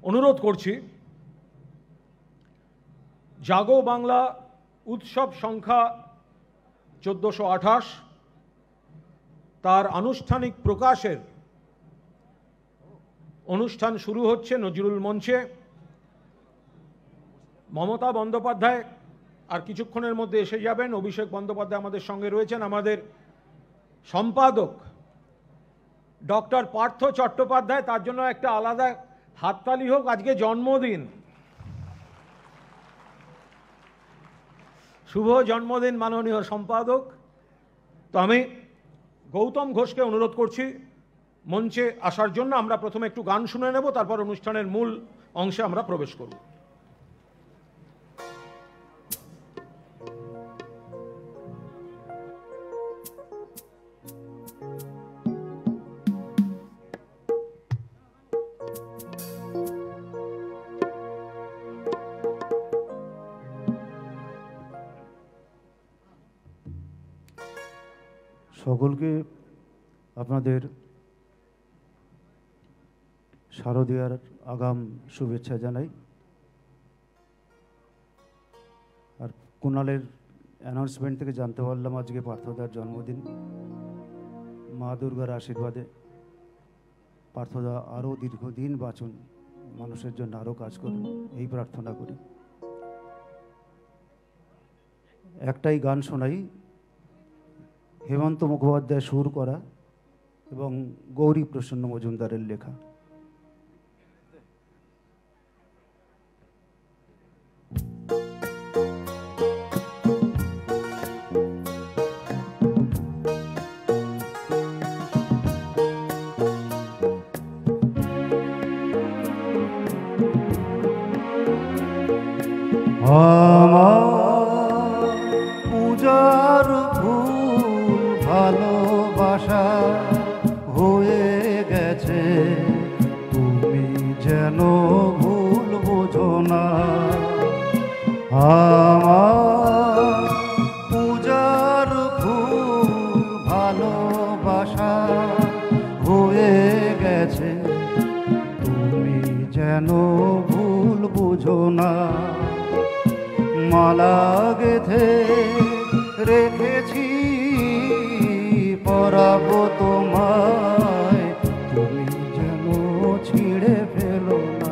অনুরোধ করছি জাগো বাংলা উৎসব সংখ্যা 1428 তার আনুষ্ঠানিক প্রকাশের অনুষ্ঠান শুরু হচ্ছে নজরুল মঞ্চে। মমতা বন্দ্যোপাধ্যায় আর কিছুক্ষণের মধ্যে এসে যাবেন। অভিষেক বন্দ্যোপাধ্যায় আমাদের সঙ্গে রয়েছেন। আমাদের সম্পাদক ডক্টর পার্থ চট্টোপাধ্যায়, তার জন্য একটা আলাদা হাততালি হোক, আজকে জন্মদিন, শুভ জন্মদিন মাননীয় সম্পাদক। তো আমি গৌতম ঘোষকে অনুরোধ করছি মঞ্চে আসার জন্য। আমরা প্রথমে একটু গান শুনে নেব, তারপর অনুষ্ঠানের মূল অংশে আমরা প্রবেশ করব। সকলকে আপনাদের শারদীয়ার আগাম শুভেচ্ছা জানাই। আর কুণালের অ্যানাউন্সমেন্ট থেকে জানতে পারলাম আজকে পার্থদার জন্মদিন। মা দুর্গার আশীর্বাদে পার্থদা আরও দীর্ঘদিন বাঁচুন, মানুষের জন্য আরও কাজ করুন, এই প্রার্থনা করি। একটাই গান শোনাই, হেমন্ত মুখোপাধ্যায় সুর করা এবং গৌরী প্রসন্ন মজুমদারের লেখা। পূজার ফুল ভালোবাসা হয়ে গেছে, তুমি যেন ভুল বোঝো না। আমার পূজার ফুল ভালোবাসা হয়ে গেছে, তুমি যেন ভুল বোঝো না। মালা গেথে রেখেছি পরাবো তোমায়, তুমি যেন ছিঁড়ে ফেলো না।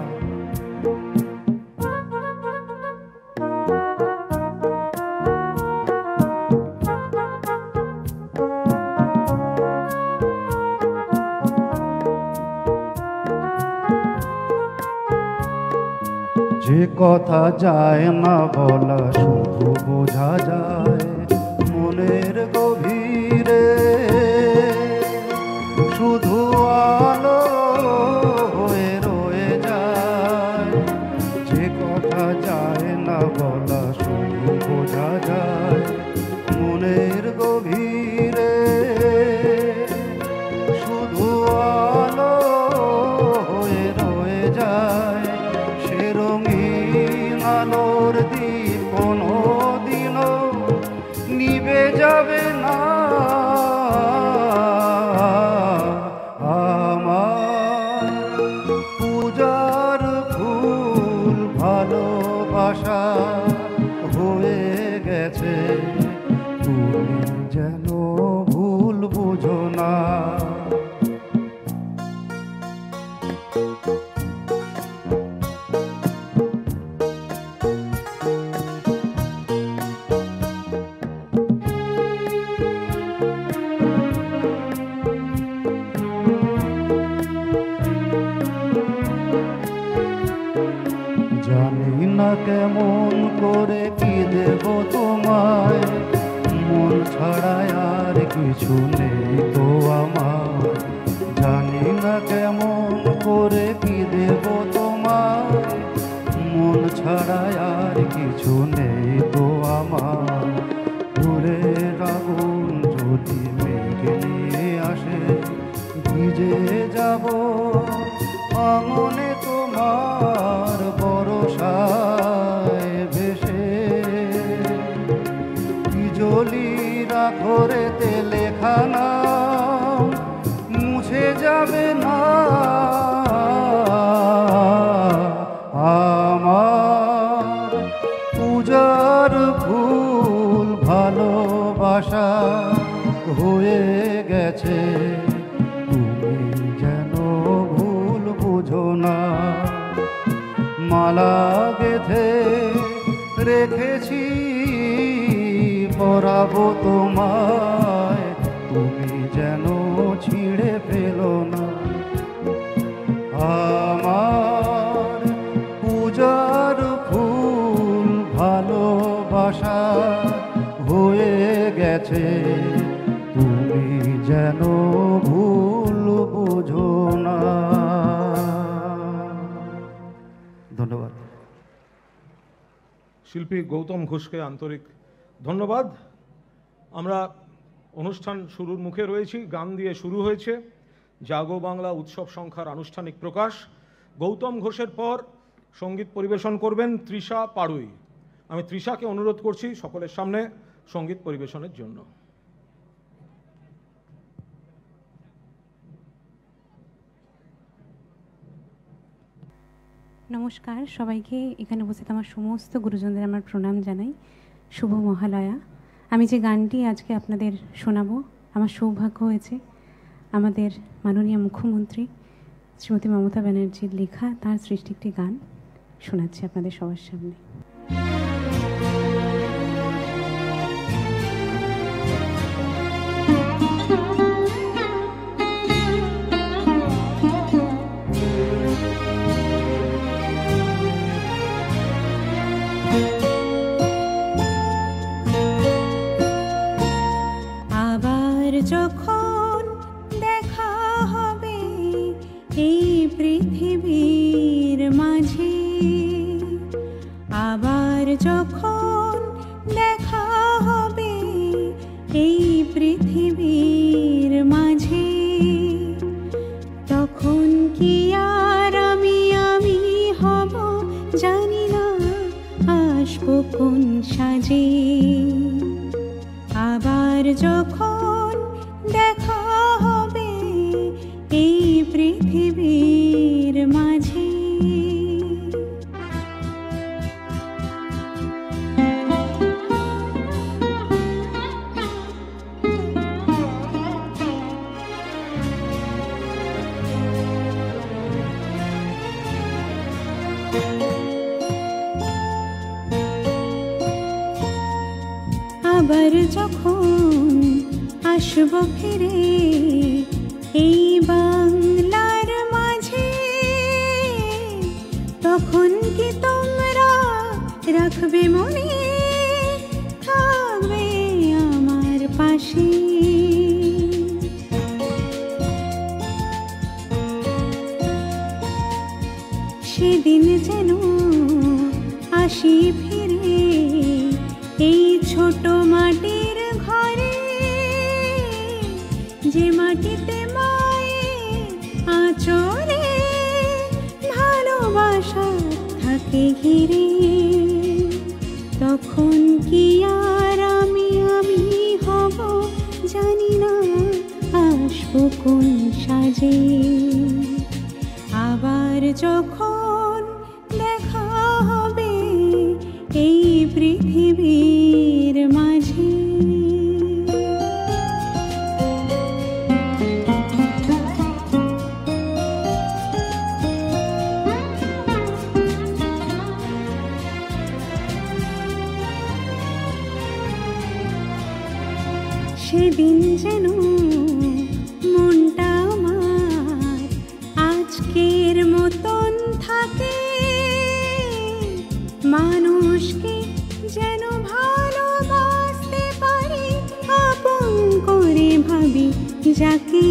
যে কথা যায় না বলা শুধু বোঝা যায় মনের গভীরে, শুধু আলো হয়ে রয়ে যায়। যে কথা যায় না বলা শুধু বোঝা যায় মনের গভীরে, শুধু আলো হয়ে রয়ে যায়। সে রঙিন আলোর দ্বীপ কোনো দিনও নিভে যাবে না। আমার পূজার ফুল ভালোবাসা হয়ে গেছে, তুমি যেন ভুল বুঝো না। জানি না কেমন করে কি দেব তোমায়, মন ছাড়ায় আর কিছু নেই তো আমার। জানি না কেমন করে কি দেব তোমায়, মন ছাড়ায় আর কিছু নেই তো আমার। ভোরের আগুন যদি মেঘ নিয়ে আসে, ভিজে যাব আঙনে তোমার বরসায় ভেসে। বিজলির আখরেতে লেখা নাম মুছে যাবে না। না। মালা গেথে রেখেছি পরাবো তোমায়, তুমি যেন ছিঁড়ে ফেলো না। আমার পূজার ফুল ভালোবাসা হয়ে গেছে, তুমি যেন ভুল বুঝো না। ধন্যবাদ। শিল্পী গৌতম ঘোষকে আন্তরিক ধন্যবাদ। আমরা অনুষ্ঠান শুরুর মুখে রয়েছি। গান দিয়ে শুরু হয়েছে জাগো বাংলা উৎসব সংখ্যার আনুষ্ঠানিক প্রকাশ। গৌতম ঘোষের পর সঙ্গীত পরিবেশন করবেন তৃষা পাড়ুই। আমি তৃষাকে অনুরোধ করছি সকলের সামনে সঙ্গীত পরিবেশনের জন্য। নমস্কার সবাইকে, এখানে উপস্থিত আমার সমস্ত গুরুজনদের আমার প্রণাম জানাই। শুভ মহালয়া। আমি যে গানটি আজকে আপনাদের শোনাবো, আমার সৌভাগ্য হয়েছে আমাদের মাননীয় মুখ্যমন্ত্রী শ্রীমতী মমতা ব্যানার্জির লেখা, তার সৃষ্টি একটি গান শোনাচ্ছি আপনাদের সবার সামনে। আবার যখন দেখা হবে এই পৃথিবীর মাঝে, আবার যখন দেখা হবে এই পৃথিবীর মাঝে, তখন কি আর আমি হব জানি না, আসবো কোন সাজে। আবার যখন দেখা হবে এই পৃথিবীর মাঝে, আবার যখন আসবো ফিরে এই বাংলার মাঝে, তখন কি তোমরা রাখবে মনে, থাকবে আমার পাশে। সেদিন যেন আসি ফিরে এই ছোট মাটির ঘরে, যে মাটিতে মায়ের আঁচলে ভালোবাসা থাকে ঘিরে। তখন কি আর আমি হব জানি না, আসবো কোন সাজে। আবার যখন দেখা হবে এই পৃথিবীর মাঝে, সেদিন যেন মনটা আমার আজকের মতন থাকে, মানুষকে যেন ভালোবাসতে পারি, আপন করে ভাবি যাকে।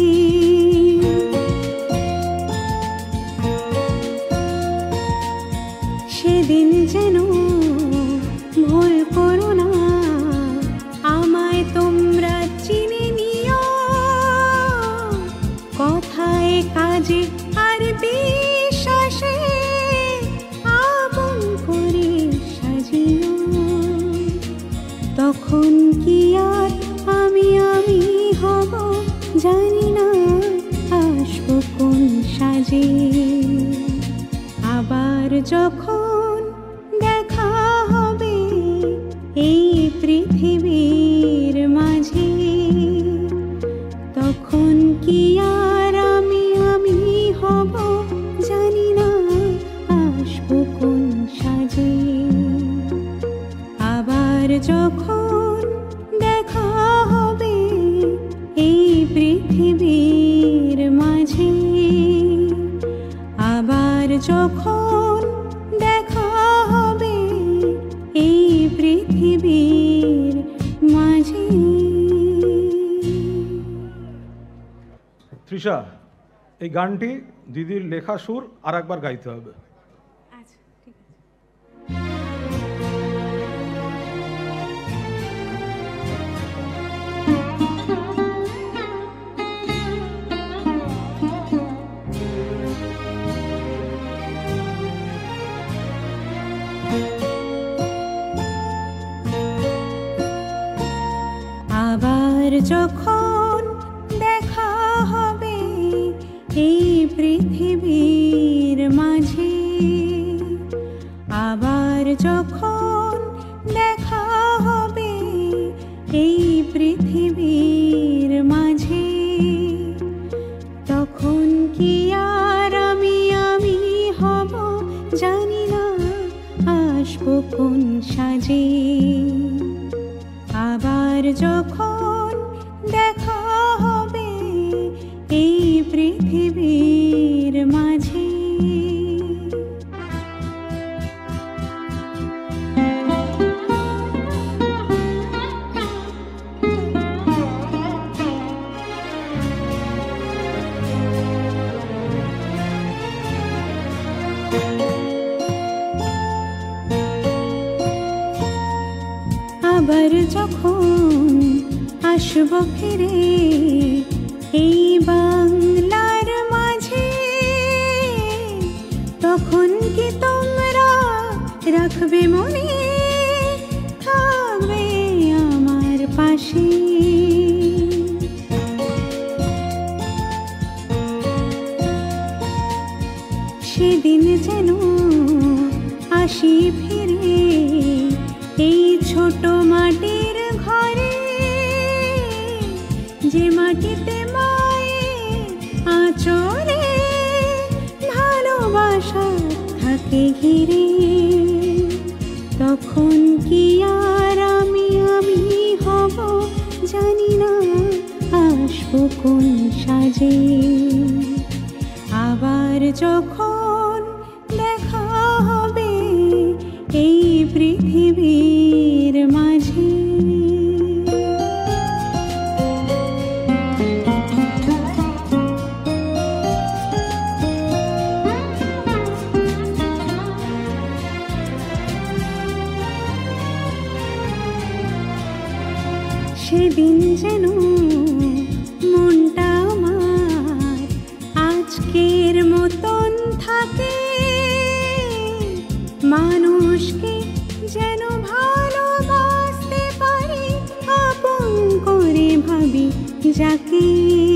সেদিন যেন ভুল করো না, আমায় তোমরা চিনে নিও, কথায় কাজে আর বিশ্বাসে আপন করে সাজিও। তখন কি আর আমি হব জানি না, আসবো কোন সাজে। আবার যখন দেখা হবে এই পৃথিবীর মাঝে, তখন কি আর আমি হব জানি আবার যখন দেখা হবে এই পৃথিবীর মাঝে। তৃষা, এই গানটি দিদির লেখা সুর আর একবার গাইতে হবে। আচ্ছা, ঠিক আছে। আবার যখন দেখা হবে এই পৃথিবীর মাঝে, আবার যখন দেখা হবে এই পৃথিবীর মাঝে, তখন কি আর আমি হব জানি না, আসবো কোন সাজে। আবার যখন দেখা হবে এই পৃথিবীর মাঝে, আবার যখন আসবো ফিরে এই বাংলার মাঝে, তখন কি তোমরা রাখবে মনে, থাকবে আমার পাশে। সেদিন যেন আসি ফিরে এই ছোট মাটির ঘরে, যে মাটিতে মায়ের আঁচলে ভালোবাসা থাকে ঘিরে। তখন কি আর আমি হব জানি না, আসবো কোন সাজে। আবার যখন দেখা হবে এই পৃথিবীর মাঝে। সেদিন যেন মনটা আমার আজকের মতন থাকে, মানুষকে যেন ভালোবাসতে পারি, আপন করে ভাবি যাকে।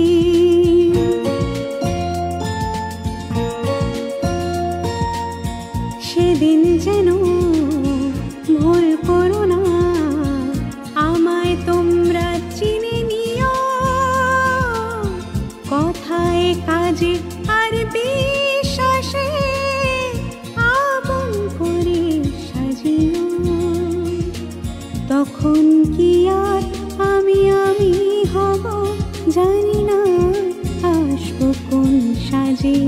সেদিন যেন ভুল করো না, আমায় তোমরা চিনে নিও, কথায় কাজে আর বিশ্বাসে আপন করে সাজিও। তখন কি আর আমি হব জানি না, আসবো কোন সাজে।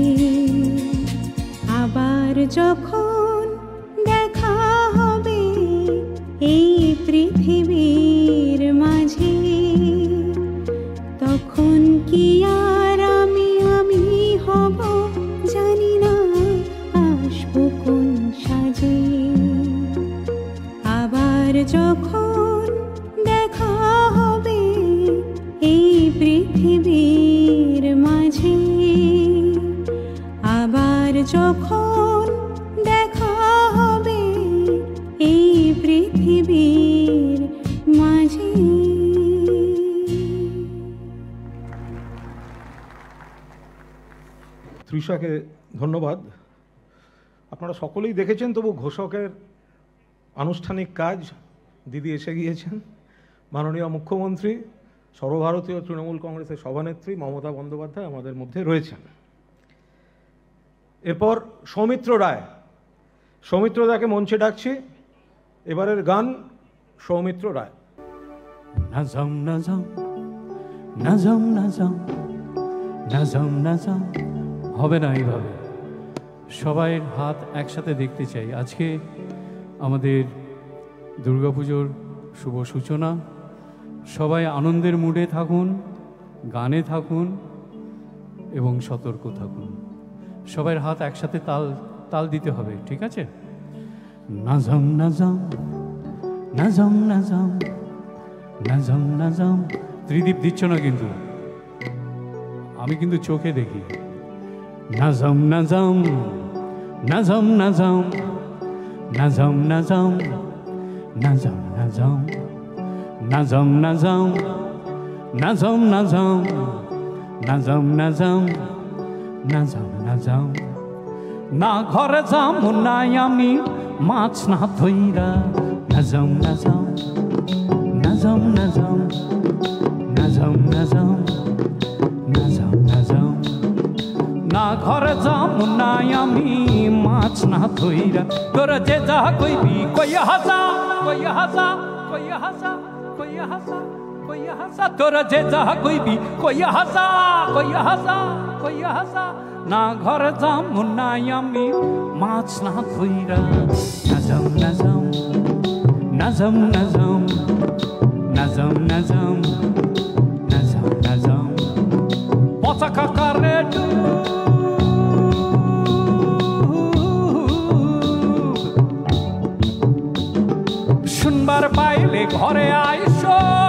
আবার যখন দেখা হবে এই পৃথিবীর মাঝে, তখন কি আর আমি হব জানি না, আসবো কোন সাজে। আবার যখন দেখা হবে এই পৃথিবীর মাঝে, আবার যখন দেখা হবে এই পৃথিবীর মাঝে। তৃষাকে ধন্যবাদ। আপনারা সকলেই দেখেছেন, তবু ঘোষকের আনুষ্ঠানিক কাজ দিদি এসে গিয়েছেন। মাননীয় মুখ্যমন্ত্রী, সর্বভারতীয় তৃণমূল কংগ্রেসের সভানেত্রী মমতা বন্দ্যোপাধ্যায় আমাদের মধ্যে রয়েছেন। এরপর সৌমিত্র রায়, সৌমিত্রদাকে মঞ্চে ডাকছি। এবারের গান সৌমিত্র রায়। নাজাম নাজাম নাজাম নাজাম নাজাম নাজাম, হবে না এইভাবে। সবাই হাত একসাথে দেখতে চাই। আজকে আমাদের দুর্গাপুজোর শুভ সূচনা। সবাই আনন্দের মুডে থাকুন, গানে থাকুন এবং সতর্ক থাকুন। সবার হাত একসাথে তাল তাল দিতে হবে, ঠিক আছে? নাজাম নাজাম নাজাম নাজাম নাজাম নাজাম। ত্রিদীপ দিচ্ছ না কিন্তু, আমি কিন্তু চোখে দেখি। নাজাম নাজাম নাজাম নাজাম নাজাম নাজাম নাজাম নাজাম নাজাম নাজাম নাজাম নাজাম নাজাম নাজাম নাজাম নাজাম। না ঘরে যাম নাই আমি মাছ না ধইরা। নাজাম নাজাম নাজাম নাজাম নাজাম নাজাম নাজাম নাজাম। না ঘরে যাম নাই আমি মাছ না ধইরা। তোরা যে যা কইবি কইয়া হাসা কইয়া হাসা কইয়া হাসা কইয়া হাসা কইয়া হাসা। তোরা যে যা কইবি কইয়া হাসা কইয়া হাসা কইয়া হাসা। না ঘরে যাম নাই আমি মাছ না ধইরা। নাজাম নাজাম নাজাম নাজাম নাজাম নাজাম নাজাম নাজাম। পচা কাকারে শুনবার পাইলে ঘরে আইস।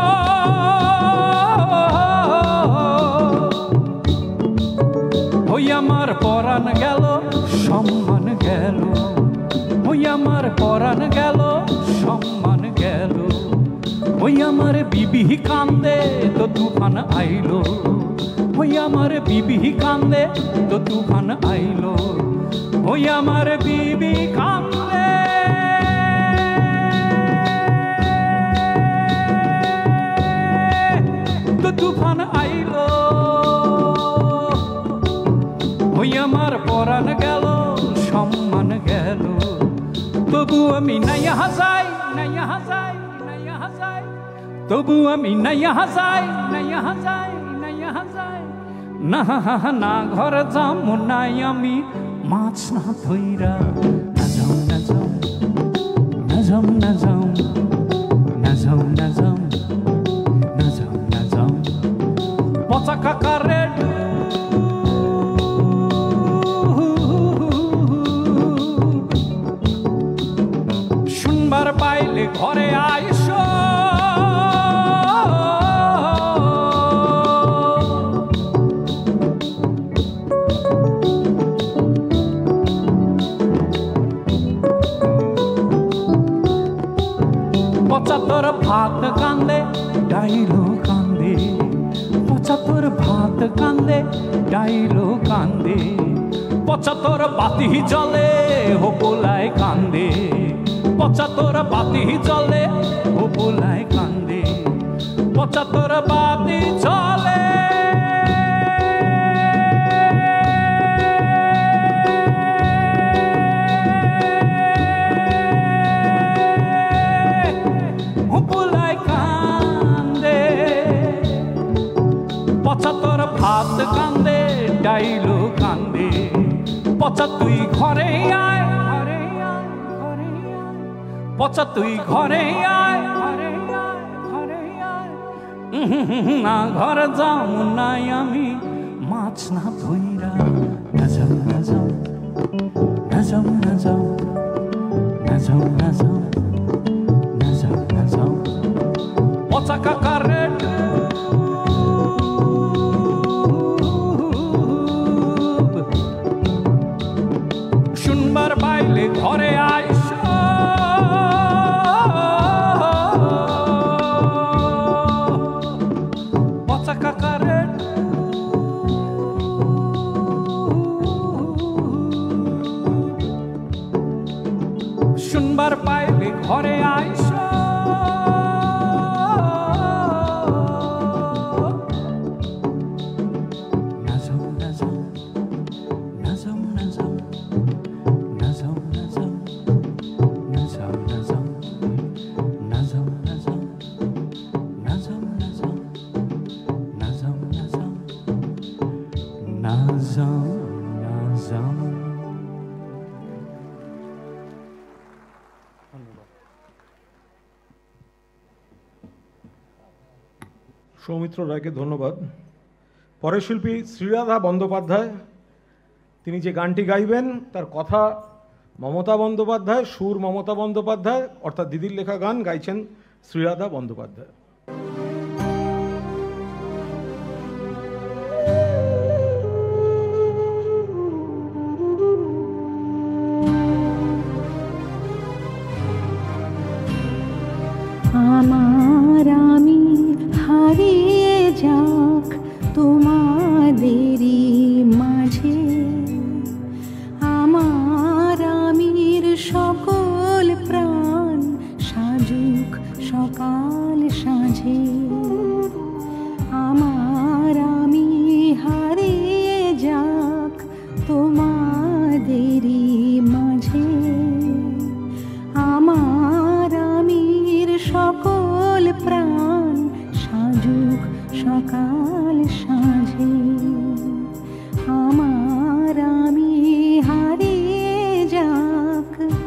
ওই আমার পরাণ গেল সম্মান গেল। ওই আমার পরাণ গেল সম্মান গেল। ওই আমার বিবি কান্দে তো তুফান আইলো। ওই আমার বিবি কান্দে তো তুফান আইলো। ওই আমার বিবি কান্দে তো তুফান আইলো। ওই আমার পরাণ গেল সম্মান গেল। তবু আমি নাইয়া হাসাই নাইয়া হাসাই নাইয়া হাসাই। তবু আমি নাইয়া হাসাই নাইয়া হাসাই নাইয়া হাসাই। না না ঘর যাম নাই আমি মাছ না ধইরা। নাজাম নাজাম নাজাম নাজাম নাজাম নাজাম নাজাম নাজাম। পচা কাকারে শুনবার পাইলে ঘরে আইস। পচা তোর ভাত কান্দে ডাইলো কান্দে। পচা তোর ভাত কান্দে ডাইলো কান্দে। পচা তোর বাতি জলে হোপলায় কান্দে। পচা তোর বাতি জলে হোপলায় কান্দে। পচা তোর বাতি জলে হোপলায় কান্দে। পচা তোর ভাত কান্দে ডাইলো কান্দে। পচা তুই ঘরে আয় ঘরে আয় ঘরে আয়। পচা তুই ঘরে আয় ঘরে আয় ঘরে আয়। না ঘর যাম নাই আমি মাছ না ধইরা। নাজাম নাজাম নাজাম নাজাম নাজাম নাজাম নাজাম নাজাম। পচা কাকারে শুনবার পাইলে ঘরে আইস। পচা কাকারে শুনবার পাইলে ঘরে আইস। নাজাম নাজাম নাজাম নাজাম নাজাম নাজাম নাজাম নাজাম নাজাম নাজাম নাজাম নাজাম নাজাম নাজাম নাজাম নাজাম নাজাম সৌমিত্র রায়কে ধন্যবাদ। পরের শিল্পী শ্রীরাধা বন্দ্যোপাধ্যায়, তিনি যে গানটি গাইবেন তার কথা মমতা বন্দ্যোপাধ্যায়, সুর মমতা বন্দ্যোপাধ্যায়, অর্থাৎ দিদির লেখা গান গাইছেন শ্রীরাধা বন্দ্যোপাধ্যায়। আমার আমি হারিয়ে যাক তোমাদেরই মাঝে, আমার আমির সকল প্রাণ সাজুক সকাল সাঁঝে, আমার আমি হারিয়ে যাক তোমাদেরই মাঝে, আমার আমির সকল প্রাণ সাজুক সকাল সাঁঝে, আমার আমি হারিয়ে যাক।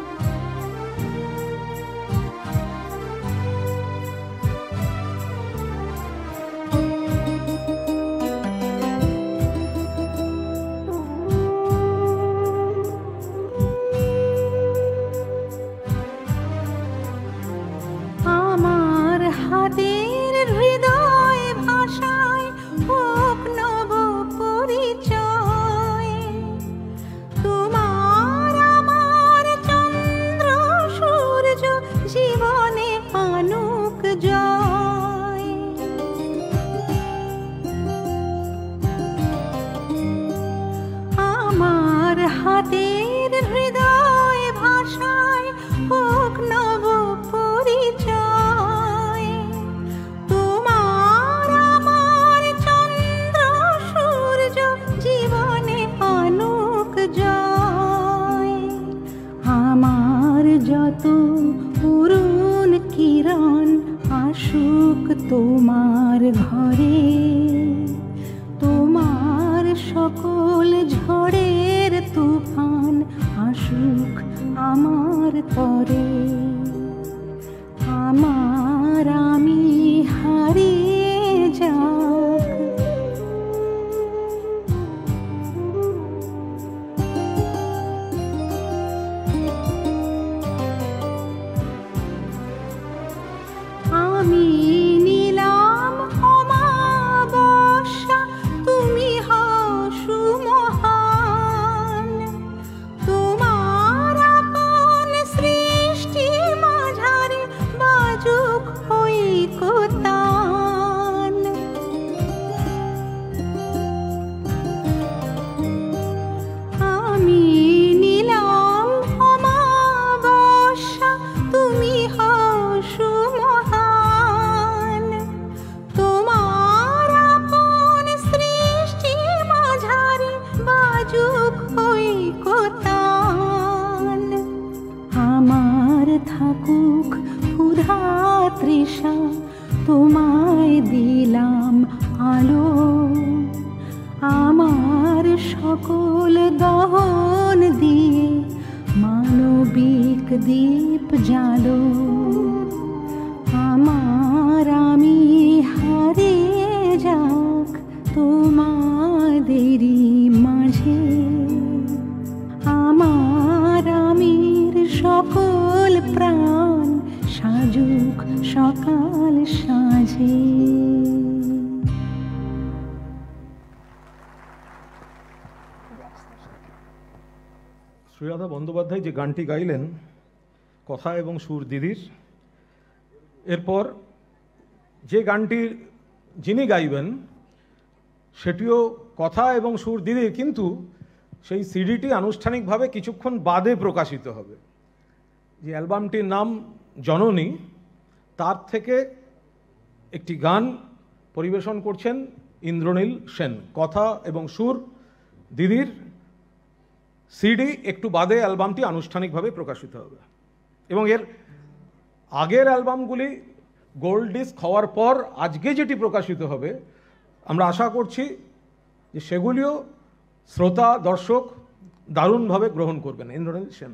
আমার হাতের হৃদয় ভাষায় হোক নব পরিচয়, তোমার আমার চন্দ্র সূর্য জীবনে আনুক জয়। আমার হাতের হৃদয় ভাষায় হোক নব পরিচয়, তোমার আমার চন্দ্র সূর্য জীবনে আনুক জয়। আমার যত অরুণ কিরণ আসুক তোমার ঘরে, তোমার সকল ঝড়ের তুফান আসুক আমার তরে, আমার আমি হারিয়ে যাক। আমি নিলাম অমাবস্যা, তুমি হও সুমহান, তোমার আপন সৃষ্টি মাঝারে বাজুক ঐকতান। আমি নিলাম অমাবস্যা, তুমি হও সুমহান, তোমার আপন সৃষ্টি মাঝারে বাজুক ঐকতান। আমার থাকুক ক্ষুধা তৃষা, তোমায় দিলাম আলো, আমার সকল দহন দিয়ে মানবিক দীপ জালো, আমার আমি হারিয়ে যাক তোমাদেরই মাঝে, আমার আমির সকল প্রাণ সাজুক সকাল সাঁঝে। শ্রীরাধা বন্দ্যোপাধ্যায় যে গানটি গাইলেন কথা এবং সুর দিদির, এরপর যে গানটি যিনি গাইবেন সেটিও কথা এবং সুর দিদির, কিন্তু সেই সিডিটি আনুষ্ঠানিকভাবে কিছুক্ষণ বাদে প্রকাশিত হবে। যে অ্যালবামটির নাম জননী, তার থেকে একটি গান পরিবেশন করছেন ইন্দ্রনীল সেন। কথা এবং সুর দিদির সিডি একটু বাদে অ্যালবামটি আনুষ্ঠানিকভাবে প্রকাশিত হবে, এবং এর আগের অ্যালবামগুলি গোল্ড ডিস্ক হওয়ার পর আজকে যেটি প্রকাশিত হবে আমরা আশা করছি যে সেগুলিও শ্রোতা দর্শক দারুণভাবে গ্রহণ করবেন। ইন্দ্রনীল সেন।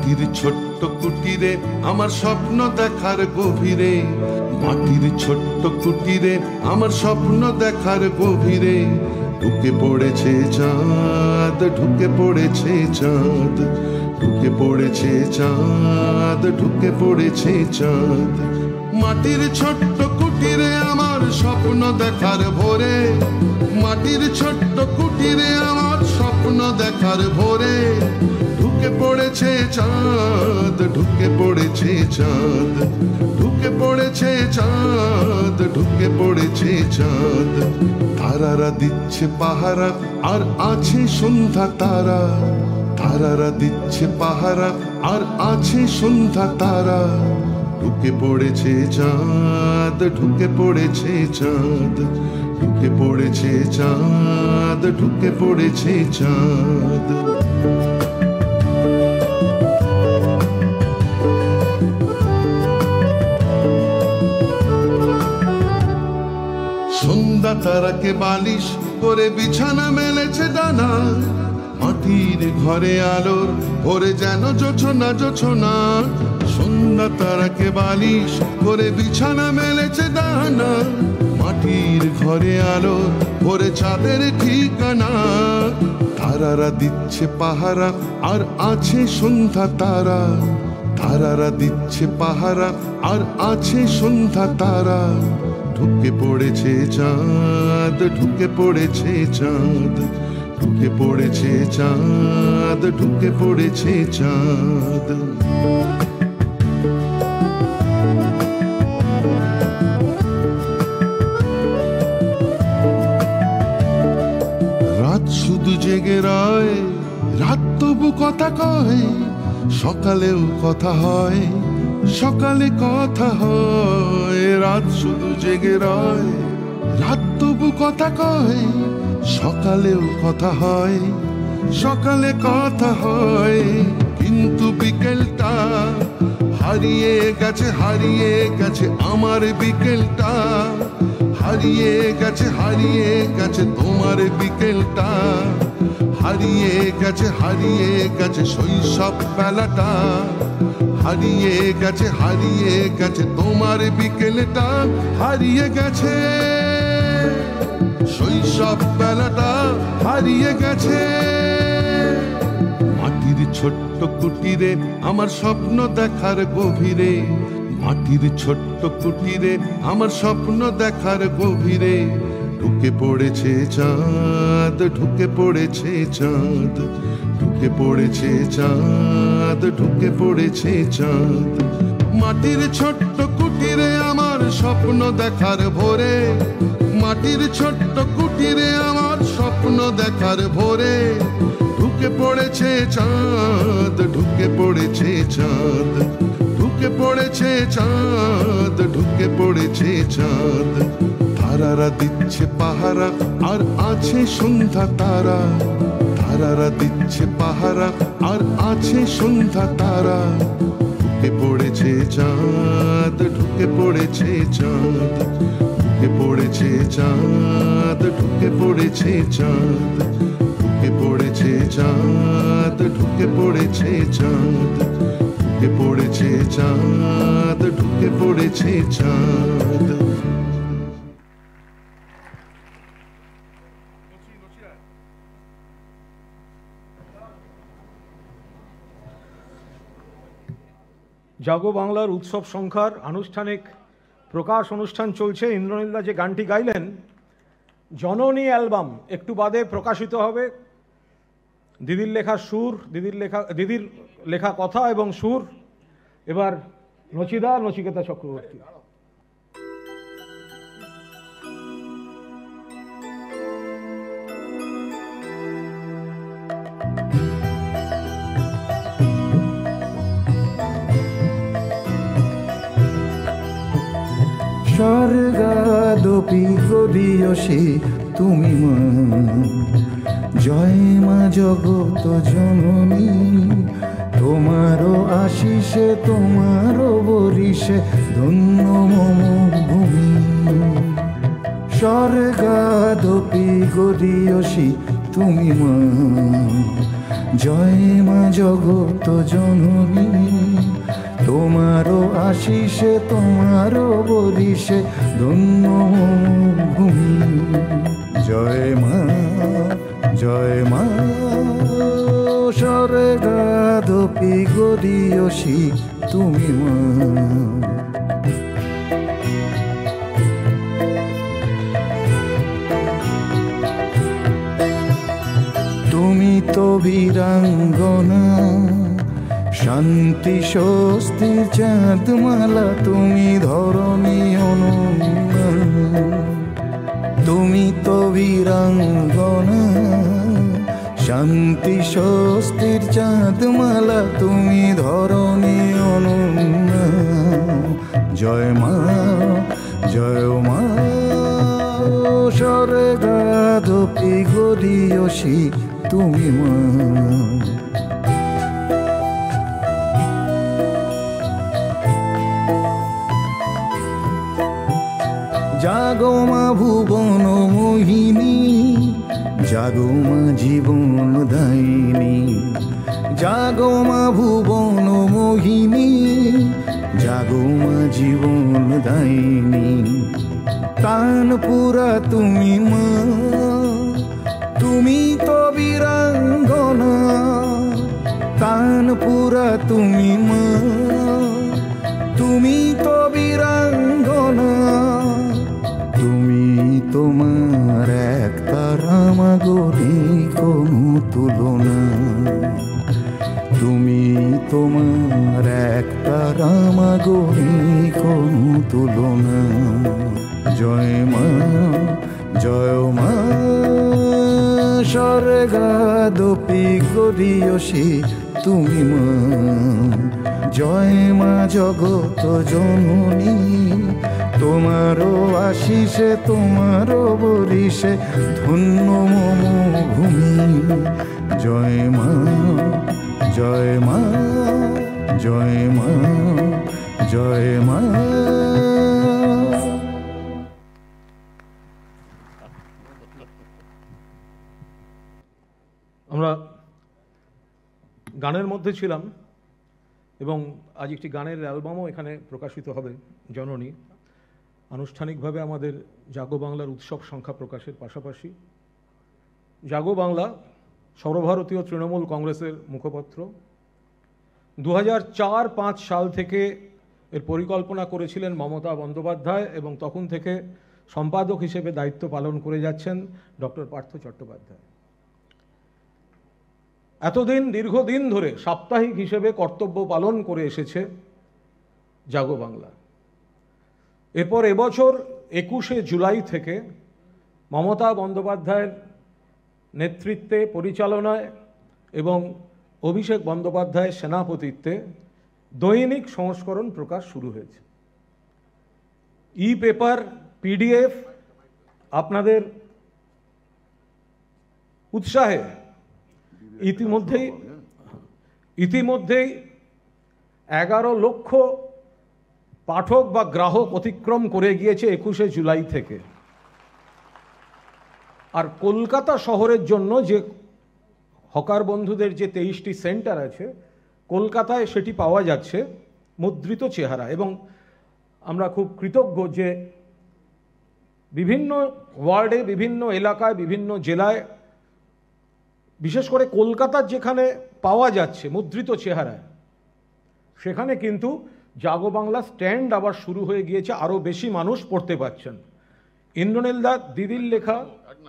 মাটির ছোট্ট কুটিরে আমার স্বপ্ন দেখার গভীরে, মাটির ছোট্ট কুটিরে আমার স্বপ্ন দেখার গভীরে ঢুকে পড়েছে চাঁদ, ঢুকে পড়েছে চাঁদ, ঢুকে পড়েছে চাঁদ, ঢুকে পড়েছে চাঁদ। মাটির ছোট্ট কুটিরে আমার স্বপ্ন দেখার ভোরে, মাটির ছোট্ট কুটিরে আমার স্বপ্ন দেখার ভোরে ঢুকে পড়েছে চাঁদ, ঢুকে পড়েছে চাঁদ, ঢুকে পড়েছে চাঁদ, ঢুকে পড়েছে চাঁদ। তারারা দিচ্ছে পাহারা আর আছে সন্ধ্যা তারা, তারারা দিচ্ছে পাহারা আর আছে সন্ধ্যা তারা ঢুকে পড়েছে চাঁদ, ঢুকে পড়েছে চাঁদ, ঢুকে পড়েছে চাঁদ, ঢুকে পড়েছে চাঁদ। সন্ধ্যা তারাকে বালিশ করে বিছানা মেলেছে ডানা, মাটির ঘরে আলোর ভরে যেন জোছনা জোছনা। সন্ধ্যা তারাকে বালিশ করে বিছানা মেলেছে ডানা, মাটির ঘরে আলো ভরে চাঁদের ঠিকানা। তারারা দিচ্ছে পাহারা আর আছে সন্ধ্যা তারা, তারারা দিচ্ছে পাহারা আর আছে সন্ধ্যা তারা ঢুকে পড়েছে চাঁদ, ঢুকে পড়েছে চাঁদ, ঢুকে পড়েছে চাঁদ, ঢুকে পড়েছে চাঁদ। রাত শুধু জেগে রয়, রাত তবু কথা কয়, সকালেও কথা হয়, সকালে কথা হয়। রাত শুধু জেগে রয়, রাত তবু কথা কয়, সকালেও কথা হয়, সকালে কথা হয়। কিন্তু বিকেলটা হারিয়ে গেছে, হারিয়ে গেছে আমার বিকেলটা, হারিয়ে গেছে, হারিয়ে গেছে তোমার বিকেলটা, হারিয়ে গেছে, হারিয়ে গেছে শৈশব বেলাটা, হারিয়ে গেছে, হারিয়ে গেছে তোমার বিকেলটা, হারিয়ে গেছে শৈশব বেলাটা, হারিয়ে গেছে। মাটির ছোট্ট কুটিরে আমার স্বপ্ন দেখার গভীরে, মাটির ছোট্ট কুটিরে আমার স্বপ্ন দেখার গভীরে ঢুকে পড়েছে চাঁদ, ঢুকে পড়েছে চাঁদ, ঢুকে পড়েছে চাঁদ, ঢুকে পড়েছে চাঁদ। মাটির ছোট্ট কুটিরে আমার স্বপ্ন দেখার ভোরে, মাটির ছোট্ট কুটিরে আমার স্বপ্ন দেখার ভোরে ঢুকে পড়েছে চাঁদ, ঢুকে পড়েছে চাঁদ, ঢুকে পড়েছে চাঁদ, ঢুকে পড়েছে চাঁদ। তারারা দিচ্ছে পাহারা আর আছে সন্ধ্যা তারা, তারারা দিচ্ছে পাহারা আর আছে সন্ধ্যা তারা ঢুকে পড়েছে চাঁদ, ঢুকে পড়েছে চাঁদ, ঢুকে পড়েছে চাঁদ, ঢুকে পড়েছে চাঁদ, ঢুকে পড়েছে চাঁদ, ঢুকে পড়েছে চাঁদ, ঢুকে পড়েছে চাঁদ, ঢুকে পড়েছে চাঁদ। জাগো বাংলার উৎসব সংখ্যার আনুষ্ঠানিক প্রকাশ অনুষ্ঠান চলছে। ইন্দ্রনীলদা যে গানটি গাইলেন জননী অ্যালবাম একটু বাদে প্রকাশিত হবে। দিদির লেখা সুর, দিদির লেখা কথা এবং সুর। এবার নচিদা, নচিকেতা চক্রবর্তী। স্বর্গাদপি গরিয়সী তুমি মা, জয় মা জগত জননী। তোমারও আশিসে তোমারও বরিশে ধন্য মম ভূমি। স্বর্গাদপি গরিয়সী তুমি মা, জয় মা জগত জননী, তোমারও আশিসে তোমারও বরিশে ধন্য ভূমি। জয় মা জয় মা স্বর্গাদপি গরিয়সী তুমি মা। তুমি তো বীরাঙ্গনা, শান্তি স্বস্তির চাঁদমালা, তুমি ধরণী অনন্যা। তুমি তো বীরাঙ্গনা, শান্তি স্বস্তির চাঁদমালা, তুমি ধরণী অনন্যা। জয় মা জয় মা স্বর্গাদপি গরিয়সী তুমি মা। জাগো মা ভুবন মোহিনী, জাগো মা জীবন দায়িনী। জাগো মা ভুবন মোহিনী, জাগো মা জীবন দায়িনী। কানপুরা তুমি মা, তুমি তো বীরাঙ্গনা। কানপুরা তুমি মা, তুমি তো বীরাঙ্গনা। তুমি তোমার এক তারা মাগরি কোনো তুলনা। তুমি তোমার এক তারা মাগরি কোনো তুলনা। জয় মা জয় মা স্বর্গাদপি গরিয়সী তুমি মা। জয় মা জগত জননী, তোমারও আশিসে তোমারও বরিশে ধন্য মম ভূমি। জয় মা জয় মা জয় মা জয় মা। আমরা গানের মধ্যে ছিলাম এবং আজ একটি গানের অ্যালবামও এখানে প্রকাশিত হবে, জননী। আনুষ্ঠানিকভাবে আমাদের জাগো বাংলার উৎসব সংখ্যা প্রকাশের পাশাপাশি জাগো বাংলা সর্বভারতীয় তৃণমূল কংগ্রেসের মুখপত্র 2004-05 সাল থেকে এর পরিকল্পনা করেছিলেন মমতা বন্দ্যোপাধ্যায় এবং তখন থেকে সম্পাদক হিসেবে দায়িত্ব পালন করে যাচ্ছেন ডক্টর পার্থ চট্টোপাধ্যায়। এতদিন দীর্ঘদিন ধরে সাপ্তাহিক হিসেবে কর্তব্য পালন করে এসেছে জাগো বাংলা। এরপর এবছর 21শে জুলাই থেকে মমতা বন্দ্যোপাধ্যায়ের নেতৃত্বে, পরিচালনায় এবং অভিষেক বন্দ্যোপাধ্যায়ের সেনাপতিত্বে দৈনিক সংস্করণ প্রকাশ শুরু হয়েছে। ই পেপার, পিডিএফ আপনাদের উৎসাহে ইতিমধ্যেই 11 লক্ষ পাঠক বা গ্রাহক অতিক্রম করে গিয়েছে 21শে জুলাই থেকে। আর কলকাতা শহরের জন্য যে হকার বন্ধুদের যে 23টি সেন্টার আছে, কলকাতায় সেটি পাওয়া যাচ্ছে মুদ্রিত চেহারা। এবং আমরা খুব কৃতজ্ঞ যে বিভিন্ন ওয়ার্ডে, বিভিন্ন এলাকায়, বিভিন্ন জেলায়, বিশেষ করে কলকাতার যেখানে পাওয়া যাচ্ছে মুদ্রিত চেহারায়, সেখানে কিন্তু জাগো বাংলা স্ট্যান্ড আবার শুরু হয়ে গিয়েছে, আরও বেশি মানুষ পড়তে পারছেন। ইন্দ্রনীল দা, দিদির লেখা।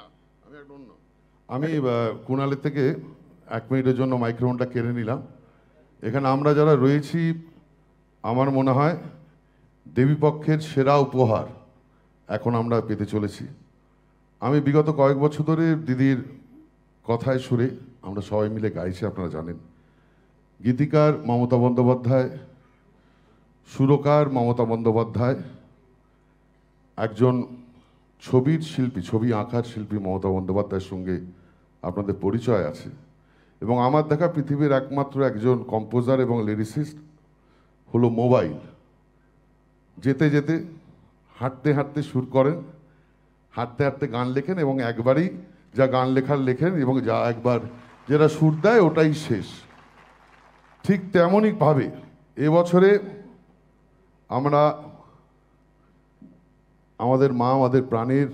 আমি কুণালের থেকে 1 মিনিটের জন্য মাইক্রোফোনটা কেড়ে নিলাম। এখানে আমরা যারা রয়েছি, আমার মনে হয় দেবীপক্ষের সেরা উপহার এখন আমরা পেতে চলেছি। আমি বিগত কয়েক বছর ধরে দিদির কথায় সুরে আমরা সবাই মিলে গাইছি, আপনারা জানেন। গীতিকার মমতা বন্দ্যোপাধ্যায়, সুরকার মমতা বন্দ্যোপাধ্যায়, একজন ছবির শিল্পী, ছবি আঁকার শিল্পী মমতা বন্দ্যোপাধ্যায়ের সঙ্গে আপনাদের পরিচয় আছে। এবং আমার দেখা পৃথিবীর একমাত্র একজন কম্পোজার এবং লিরিসিস্ট হলো মোবাইল। যেতে যেতে, হাঁটতে হাঁটতে সুর করেন, হাঁটতে হাঁটতে গান লেখেন এবং একবারই যা গান লেখার লেখেন এবং যা একবার যেটা সুর দেয় ওটাই শেষ। ঠিক তেমনইভাবে এবছরে আমরা আমাদের মা, আমাদের প্রাণের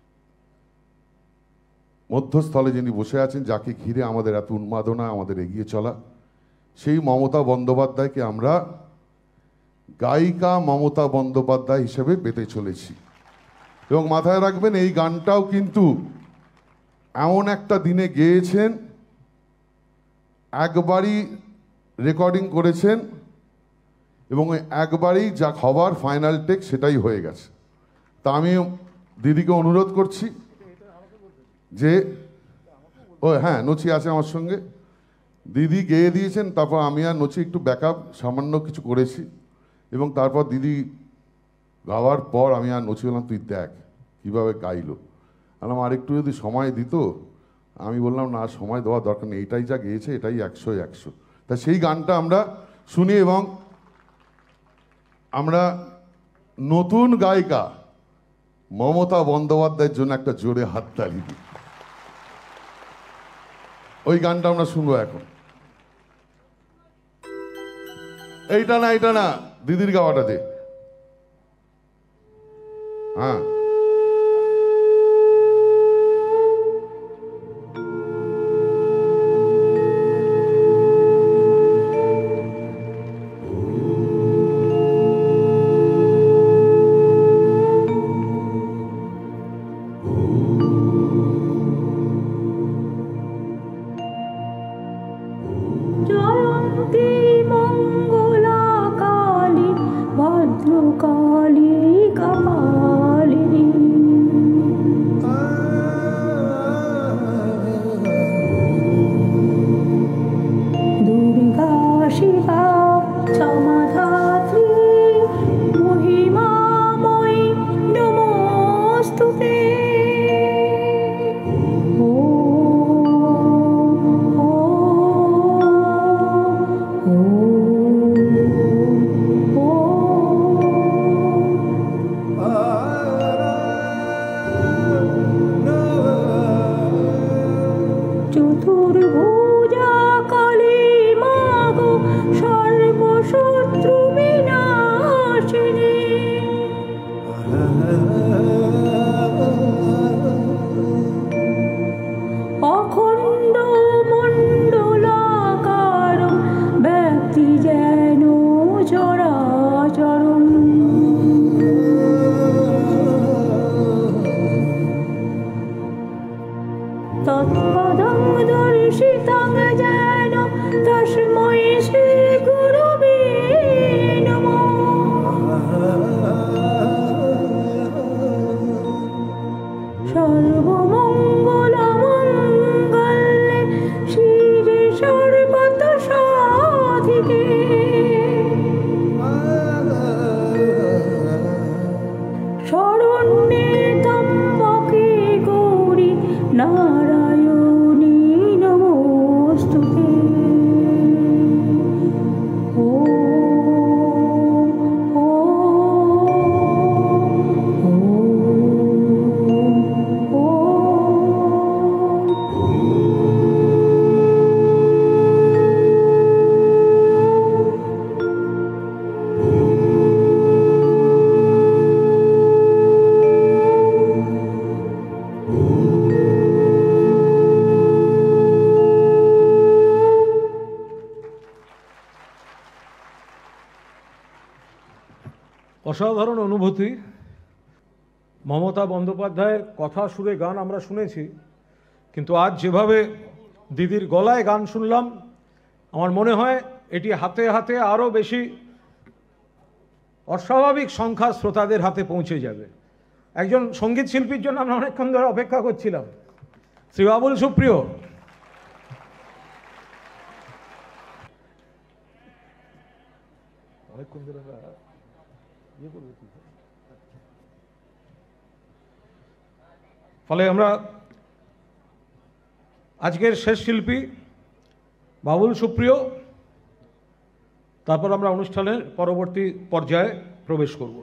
মধ্যস্থলে যিনি বসে আছেন, যাকে ঘিরে আমাদের এত উন্মাদনা, আমাদের এগিয়ে চলা, সেই মমতা বন্দ্যোপাধ্যায়কে আমরা গায়িকা মমতা বন্দ্যোপাধ্যায় হিসেবে পেতে চলেছি। এবং মাথায় রাখবেন, এই গানটাও কিন্তু এমন একটা দিনে গেয়েছেন, একবারই রেকর্ডিং করেছেন এবং একবারই যা হবার ফাইনাল টেক সেটাই হয়ে গেছে। তা আমি দিদিকে অনুরোধ করছি যে, ও হ্যাঁ, নচি আছে আমার সঙ্গে, দিদি গেয়ে দিয়েছেন, তারপর আমি আর নচি একটু ব্যাকআপ সামান্য কিছু করেছি এবং তারপর দিদি গাওয়ার পর আমি আর নচি বললাম, তুই দেখ কীভাবে গাইলো। বললাম আর একটু যদি সময় দিত। আমি বললাম না, সময় দেওয়ার দরকার নেই, এটাই যা গেয়েছে এটাই 100-100। তা সেই গানটা আমরা শুনি এবং আমরা নতুন গায়িকা মমতা বন্দ্যোপাধ্যায়ের জন্য একটা জোরে হাততালি দিই। ওই গানটা আমরা শুনবো এখন। এইটা না, দিদির গাওয়াটা দে। হ্যাঁ, জয়ন্তী মঙ্গলা কালী ভদ্রকালী কপালিনী দুর্গা শিবা ক্ষমাধাত্রী মহিমাময়ী নমস্তুতে। চতুর্ভুজা কালী মাগো সর্বশত্রু বিনাশিনী অখণ্ড মণ্ডলাকার ব্যক্তি যেন চরাচরম তৎপদং দর্শিতং যেন তস্मै শ্রী গুরবে নমঃ। সর্বমঙ্গলমঙ্গলে শিবে সর্বত সাধিকে শরণ্যে ত্র্যম্বকে গৌরী নারায়ণী নমস্তুতে। ওম অসাধারণ অনুভূতি। মমতা বন্দ্যোপাধ্যায়ের কথা সুরে গান আমরা শুনেছি, কিন্তু আজ যেভাবে দিদির গলায় গান শুনলাম, আমার মনে হয় এটি হাতে হাতে আরও বেশি অস্বাভাবিক সংখ্যা শ্রোতাদের হাতে পৌঁছে যাবে। একজন সঙ্গীত শিল্পীর জন্য আমরা অনেকক্ষণ ধরে অপেক্ষা করছিলাম, শ্রী বাবুল সুপ্রিয়। অনেকক্ষণ ধরে ফলে আমরা আজকের শেষ শিল্পী বাবুল সুপ্রিয়, তারপর আমরা অনুষ্ঠানের পরবর্তী পর্যায়ে প্রবেশ করব।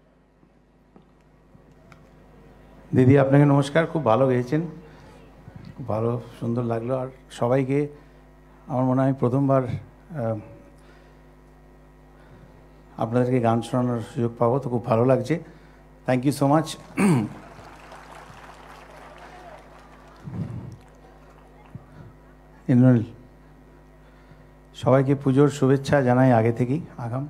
দিদি আপনাকে নমস্কার, খুব ভালো গেয়েছেন। খুব ভালো সুন্দর লাগলো। আর সবাইকে আমার মনে হয় প্রথমবার আপনাদেরকে গান শোনানোর সুযোগ পাবো, তো খুব ভালো লাগছে। Thank you so much. Indranil, সবাইকে পুজোর শুভেচ্ছা জানাই আগে থেকেই আগাম।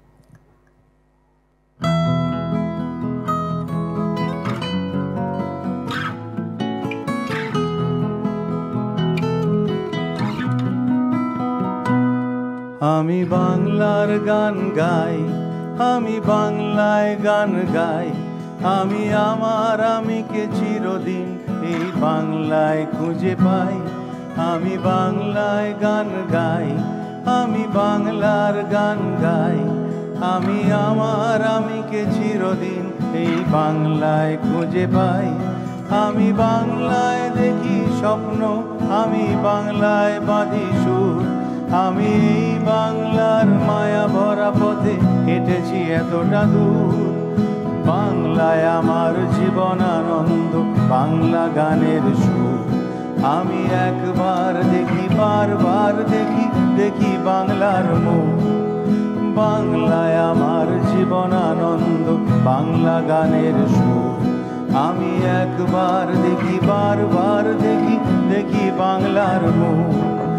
আমি বাংলার গান গাই, আমি বাংলায় গান গাই, আমি আমার আমিকে চিরদিন এই বাংলায় খুঁজে পাই। আমি বাংলায় গান গাই, আমি বাংলার গান গাই, আমি আমার আমিকে চিরদিন এই বাংলায় খুঁজে পাই। আমি বাংলায় দেখি স্বপ্ন, আমি বাংলায় বাঁধি সুর, আমি এই বাংলার মায়া ভরা পথে হেঁটেছি এতটা দূর। বাংলায় আমার জীবন আনন্দ, বাংলা গানের সুর। আমি একবার দেখি, বারবার দেখি, দেখি বাংলার মুখ। বাংলায় আমার জীবন আনন্দ, বাংলা গানের সুর। আমি একবার দেখি, বারবার দেখি, দেখি বাংলার মুখ।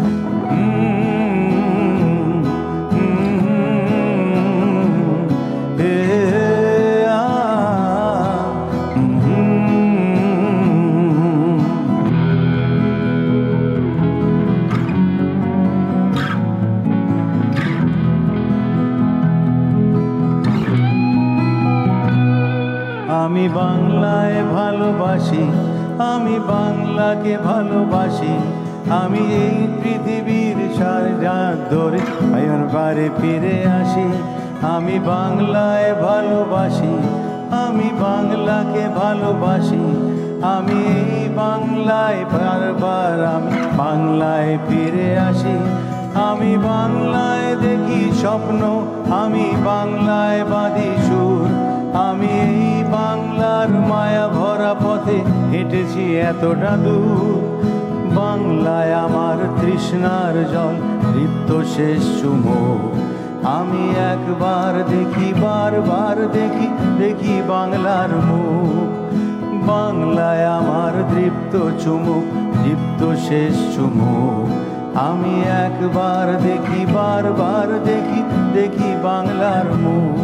আমি বাংলায় ভালোবাসি, আমি বাংলাকে ভালোবাসি, আমি এই পৃথিবীর সারা ধরে বারে ফিরে আসি। আমি বাংলায় ভালোবাসি, আমি বাংলাকে ভালোবাসি, আমি এই বাংলায় বারবার আমি বাংলায় ফিরে আসি। আমি বাংলায় দেখি স্বপ্ন, আমি বাংলায় বাঁধি সুর, আমি এই বাংলার মায়া ভরা পথে হেঁটেছি এতটা দূর। বাংলায় আমার তৃষ্ণার জল, তৃপ্ত শেষ চুমুক। আমি একবার দেখি, বারবার দেখি, দেখি বাংলার মুখ। বাংলায় আমার তৃপ্ত চুমুক, তৃপ্ত শেষ চুমুক। আমি একবার দেখি, বারবার দেখি, দেখি বাংলার মুখ।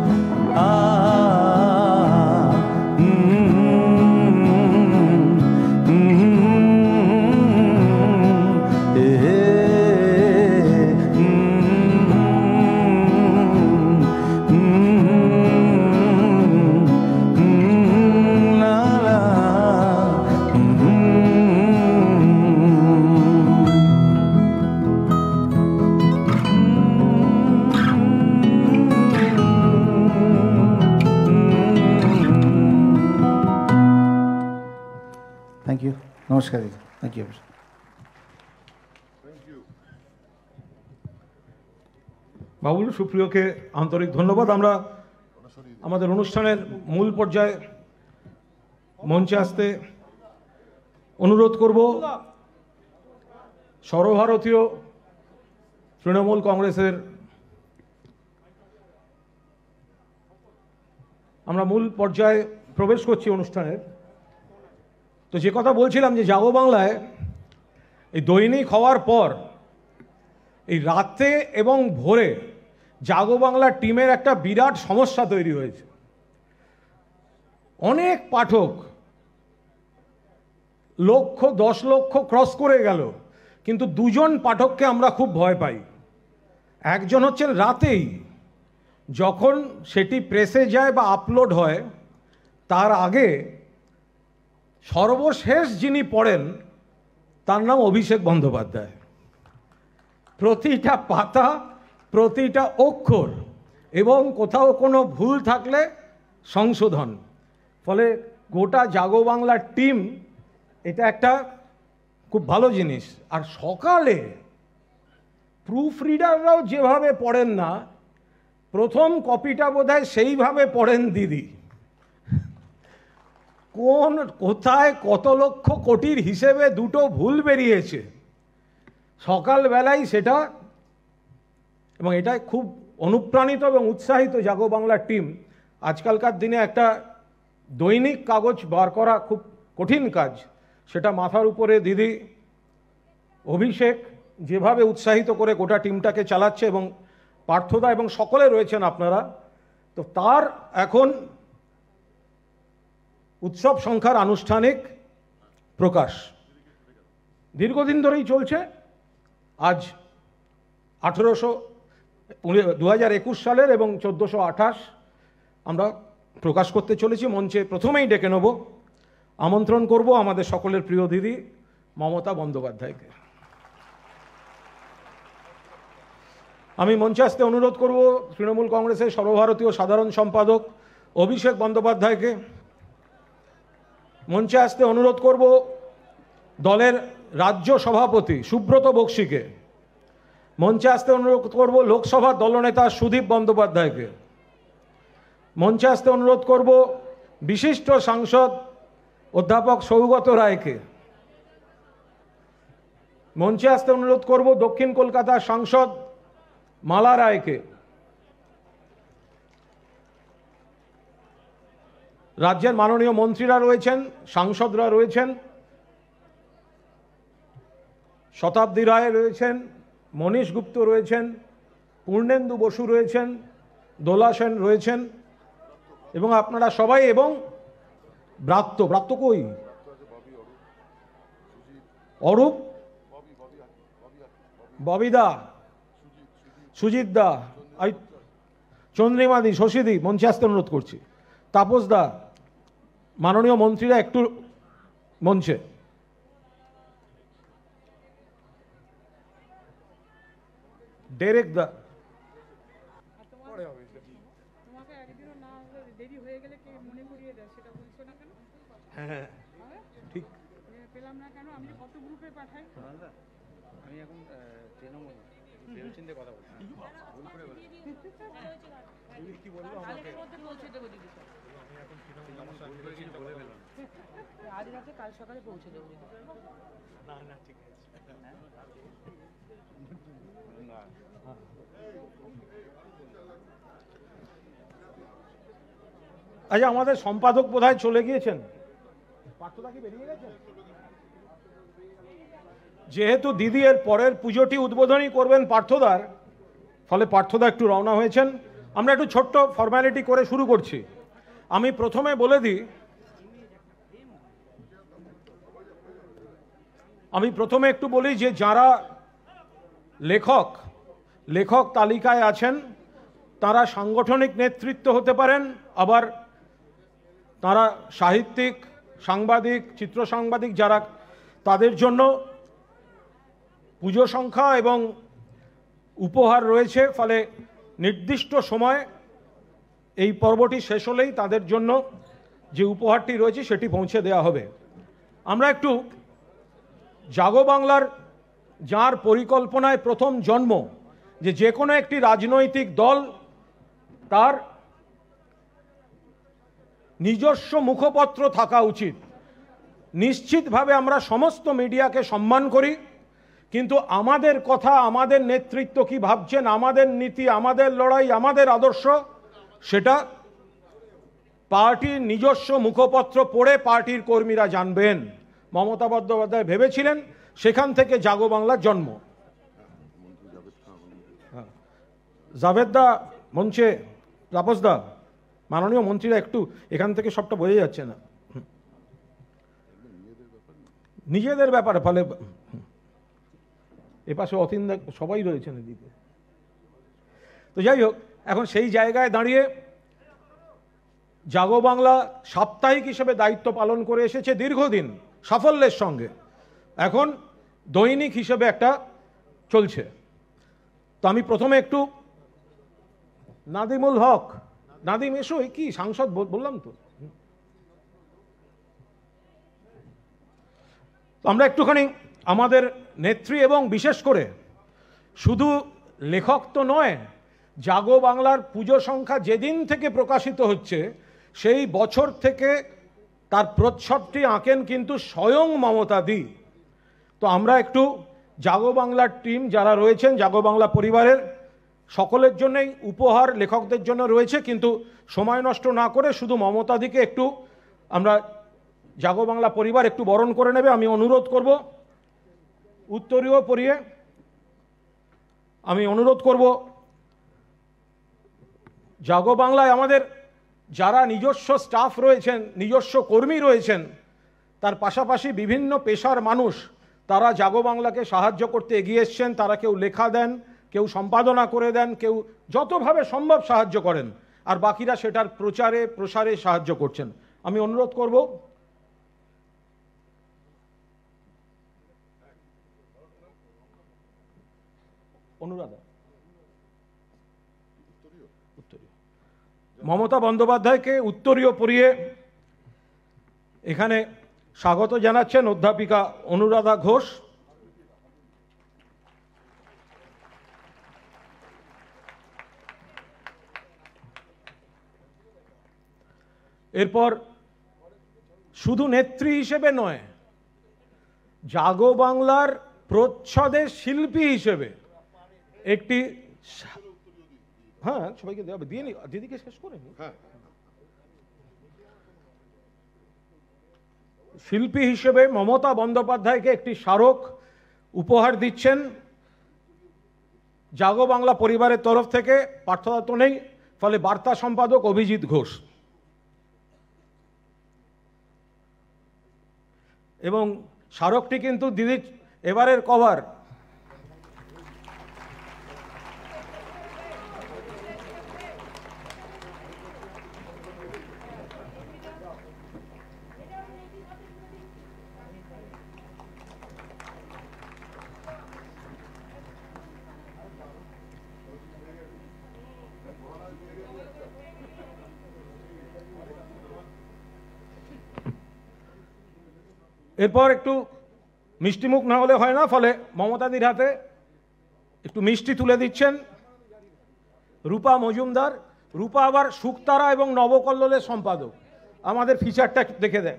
থ্যাংক ইউ, নমস্কার, থ্যাংক ইউ। বাবুল সুপ্রিয়কে আন্তরিক ধন্যবাদ। আমরা আমাদের অনুষ্ঠানের মূল পর্যায়ে মঞ্চে আসতে অনুরোধ করব সর্বভারতীয় তৃণমূল কংগ্রেসের, আমরা মূল পর্যায়ে প্রবেশ করছি অনুষ্ঠানের। তো যে কথা বলছিলাম যে জাগো বাংলায় এই দৈনিক হওয়ার পর এই রাতে এবং ভোরে জাগো বাংলা টিমের একটা বিরাট সমস্যা তৈরি হয়েছে। অনেক পাঠক লক্ষ 10 লক্ষ ক্রস করে গেল, কিন্তু দুজন পাঠককে আমরা খুব ভয় পাই। একজন হচ্ছেন রাতেই, যখন সেটি প্রেসে যায় বা আপলোড হয় তার আগে সর্বশেষ যিনি পড়েন তার নাম অভিষেক বন্দ্যোপাধ্যায়। প্রতিটা পাতা, প্রতিটা অক্ষর এবং কোথাও কোনো ভুল থাকলে সংশোধন। ফলে গোটা জাগো বাংলার টিম, এটা একটা খুব ভালো জিনিস। আর সকালে প্রুফ রিডাররাও যেভাবে পড়েন না, প্রথম কপিটা বোধহয় সেইভাবে পড়েন দিদি। কোথায় কত লক্ষ কোটির হিসেবে দুটো ভুল বেরিয়েছে সকালবেলায় সেটা, এবং এটা খুব অনুপ্রাণিত এবং উৎসাহিত জাগো বাংলার টিম। আজকালকার দিনে একটা দৈনিক কাগজ বার করা খুব কঠিন কাজ, সেটা মাথার উপরে দিদি অভিষেক যেভাবে উৎসাহিত করে গোটা টিমটাকে চালাচ্ছে, এবং পার্থদা এবং সকলে রয়েছেন আপনারা, তো তার এখন উৎসব সংখ্যার আনুষ্ঠানিক প্রকাশ দীর্ঘদিন ধরেই চলছে। আজ 2021 সালের এবং 1428 আমরা প্রকাশ করতে চলেছি। মঞ্চে প্রথমেই ডেকে নেব, আমন্ত্রণ করব আমাদের সকলের প্রিয় দিদি মমতা বন্দ্যোপাধ্যায়কে। আমি মঞ্চে আসতে অনুরোধ করব তৃণমূল কংগ্রেসের সর্বভারতীয় সাধারণ সম্পাদক অভিষেক বন্দ্যোপাধ্যায়কে। মঞ্চে আসতে অনুরোধ করব দলের রাজ্য সভাপতি সুব্রত বক্সিকে। মঞ্চে আসতে অনুরোধ করব লোকসভার দলনেতা সুদীপ বন্দ্যোপাধ্যায়কে। মঞ্চে আসতে অনুরোধ করব বিশিষ্ট সাংসদ অধ্যাপক সৌগত রায়কে। মঞ্চে আসতে অনুরোধ করব দক্ষিণ কলকাতার সাংসদ মালা রায়কে। রাজ্যের মাননীয় মন্ত্রীরা রয়েছেন, সাংসদরা রয়েছেন, শতাব্দী রায় রয়েছেন, মনীশ গুপ্ত রয়েছেন, পূর্ণেন্দু বসু রয়েছেন, দোলা সেন রয়েছেন, এবং আপনারা সবাই, এবং ব্রাত্য কই, অরূপ, ববিদা, সুজিত দা, চন্দ্রিমাদি, শশীদি, মঞ্চে আসতে অনুরোধ করছি। তাপস দা, মাননীয় মন্ত্রীরা একটু মঞ্চে। ডেরেক দা, হ্যাঁ ঠিক পেলাম না কেন, আমি কত গ্রুপে পাঠাই। আমি এখন তৃণমূল ভেবেচিন্তে কথা বলছি, ভুল করে বলছি। কি বলবো আমাকে পৌঁছে দেবো দিদি, আমি এখন ভুল করে কিছু বলে ফেললাম। আজ রাতে কাল সকালে পৌঁছে দেবো দিদি। না না ঠিক আছে। আচ্ছা, আমাদের সম্পাদক বোধহয় চলে গিয়েছেন, পার্থদা কি বেরিয়ে গেছেন? যেহেতু দিদি এর পরের পুজোটি উদ্বোধনী করবেন পার্থদার, ফলে পার্থদা একটু রওনা হয়েছেন। আমরা একটু ছোট্ট ফর্মালিটি করে শুরু করছি। আমি প্রথমে বলে দিই, একটু বলি যে যারা লেখক তালিকায় আছেন তারা সাংগঠনিক নেতৃত্ব হতে পারেন, আবার তারা সাহিত্যিক, সাংবাদিক, চিত্র সাংবাদিক, যারা তাদের জন্য পুজো সংখ্যা এবং উপহার রয়েছে, ফলে নির্দিষ্ট সময় এই পর্বটি শেষ হলেই তাদের জন্য যে উপহারটি রয়েছে সেটি পৌঁছে দেওয়া হবে। আমরা একটু জাগো বাংলার, যার পরিকল্পনায় প্রথম জন্ম যে কোনো একটি রাজনৈতিক দল তার নিজস্ব মুখপত্র থাকা উচিত। নিশ্চিতভাবে আমরা সমস্ত মিডিয়াকে সম্মান করি, কিন্তু আমাদের কথা, আমাদের নেতৃত্ব কি ভাবছেন, আমাদের নীতি, আমাদের লড়াই, আমাদের আদর্শ, সেটা পার্টির নিজস্ব মুখপত্র পড়ে পার্টির কর্মীরা জানবেন। মমতা বন্দ্যোপাধ্যায় ভেবেছিলেন, সেখান থেকে জাগো বাংলার জন্ম। জাভেদদা মঞ্চে, তাপসদা, মাননীয় মন্ত্রীরা একটু, এখান থেকে সবটা বোঝা যাচ্ছে না, নিজেদের ব্যাপারে, ফলে এপাশে অতীন্দা সবাই রয়েছেন এদিকে। তো যাই হোক, এখন সেই জায়গায় দাঁড়িয়ে জাগো বাংলা সাপ্তাহিক হিসেবে দায়িত্ব পালন করে এসেছে দীর্ঘদিন সাফল্যের সঙ্গে, এখন দৈনিক হিসেবে একটা চলছে। তো আমি প্রথমে একটু নাদিমুল হক, নাদিম এসো, কি সাংসদ বললাম তো, আমরা একটুখানি আমাদের নেত্রী এবং বিশেষ করে শুধু লেখক তো নয়, জাগো বাংলার পুজো সংখ্যা যেদিন থেকে প্রকাশিত হচ্ছে সেই বছর থেকে তার প্রচ্ছদটি আঁকেন কিন্তু স্বয়ং মমতাদি। তো আমরা একটু জাগো বাংলার টিম যারা রয়েছেন, জাগো বাংলা পরিবারের সকলের জন্যই উপহার লেখকদের জন্য রয়েছে, কিন্তু সময় নষ্ট না করে শুধু মমতাদিকে একটু আমরা জাগো বাংলা পরিবার একটু বরণ করে নেবে। আমি অনুরোধ করব উত্তরীয় পরিয়ে, আমি অনুরোধ করব জাগো বাংলায় আমাদের যারা নিজস্ব স্টাফ রয়েছেন, নিজস্ব কর্মী রয়েছেন, তার পাশাপাশি বিভিন্ন পেশার মানুষ, তারা জাগো বাংলাকে সাহায্য করতে এগিয়ে এসছেন। তারা কেউ লেখা দেন, কেউ সম্পাদনা করে দেন, কেউ যতভাবে সম্ভব সাহায্য করেন, আর বাকিরা সেটার প্রচারে প্রসারে সাহায্য করছেন। আমি অনুরোধ করব অনুরাধা মমতা বন্দ্যোপাধ্যায়কে উত্তরীয় পরিয়ে এখানে স্বাগত জানাচ্ছেন অধ্যাপিকা অনুরাধা ঘোষ। এরপর শুধু নেত্রী হিসেবে নয়, জাগো বাংলার প্রচ্ছদের শিল্পী হিসেবে একটি, হ্যাঁ সবাইকে দেওয়া দিয়ে নি, দিদিকে শেষ করে নি। শিল্পী হিসেবে মমতা বন্দ্যোপাধ্যায়কে একটি স্মারক উপহার দিচ্ছেন জাগো বাংলা পরিবারের তরফ থেকে। পার্থদা তো নেই, ফলে বার্তা সম্পাদক অভিজিৎ ঘোষ। এবং স্মারকটি কিন্তু দিদির এবারের কভার। এরপর একটু মিষ্টিমুখ না হলে হয় না, ফলে মমতাদির হাতে একটু মিষ্টি তুলে দিচ্ছেন রূপা মজুমদার। রূপা আবার শুকতারা এবং নবকল্লোলের সম্পাদক। আমাদের ফিচারটা দেখে দেন।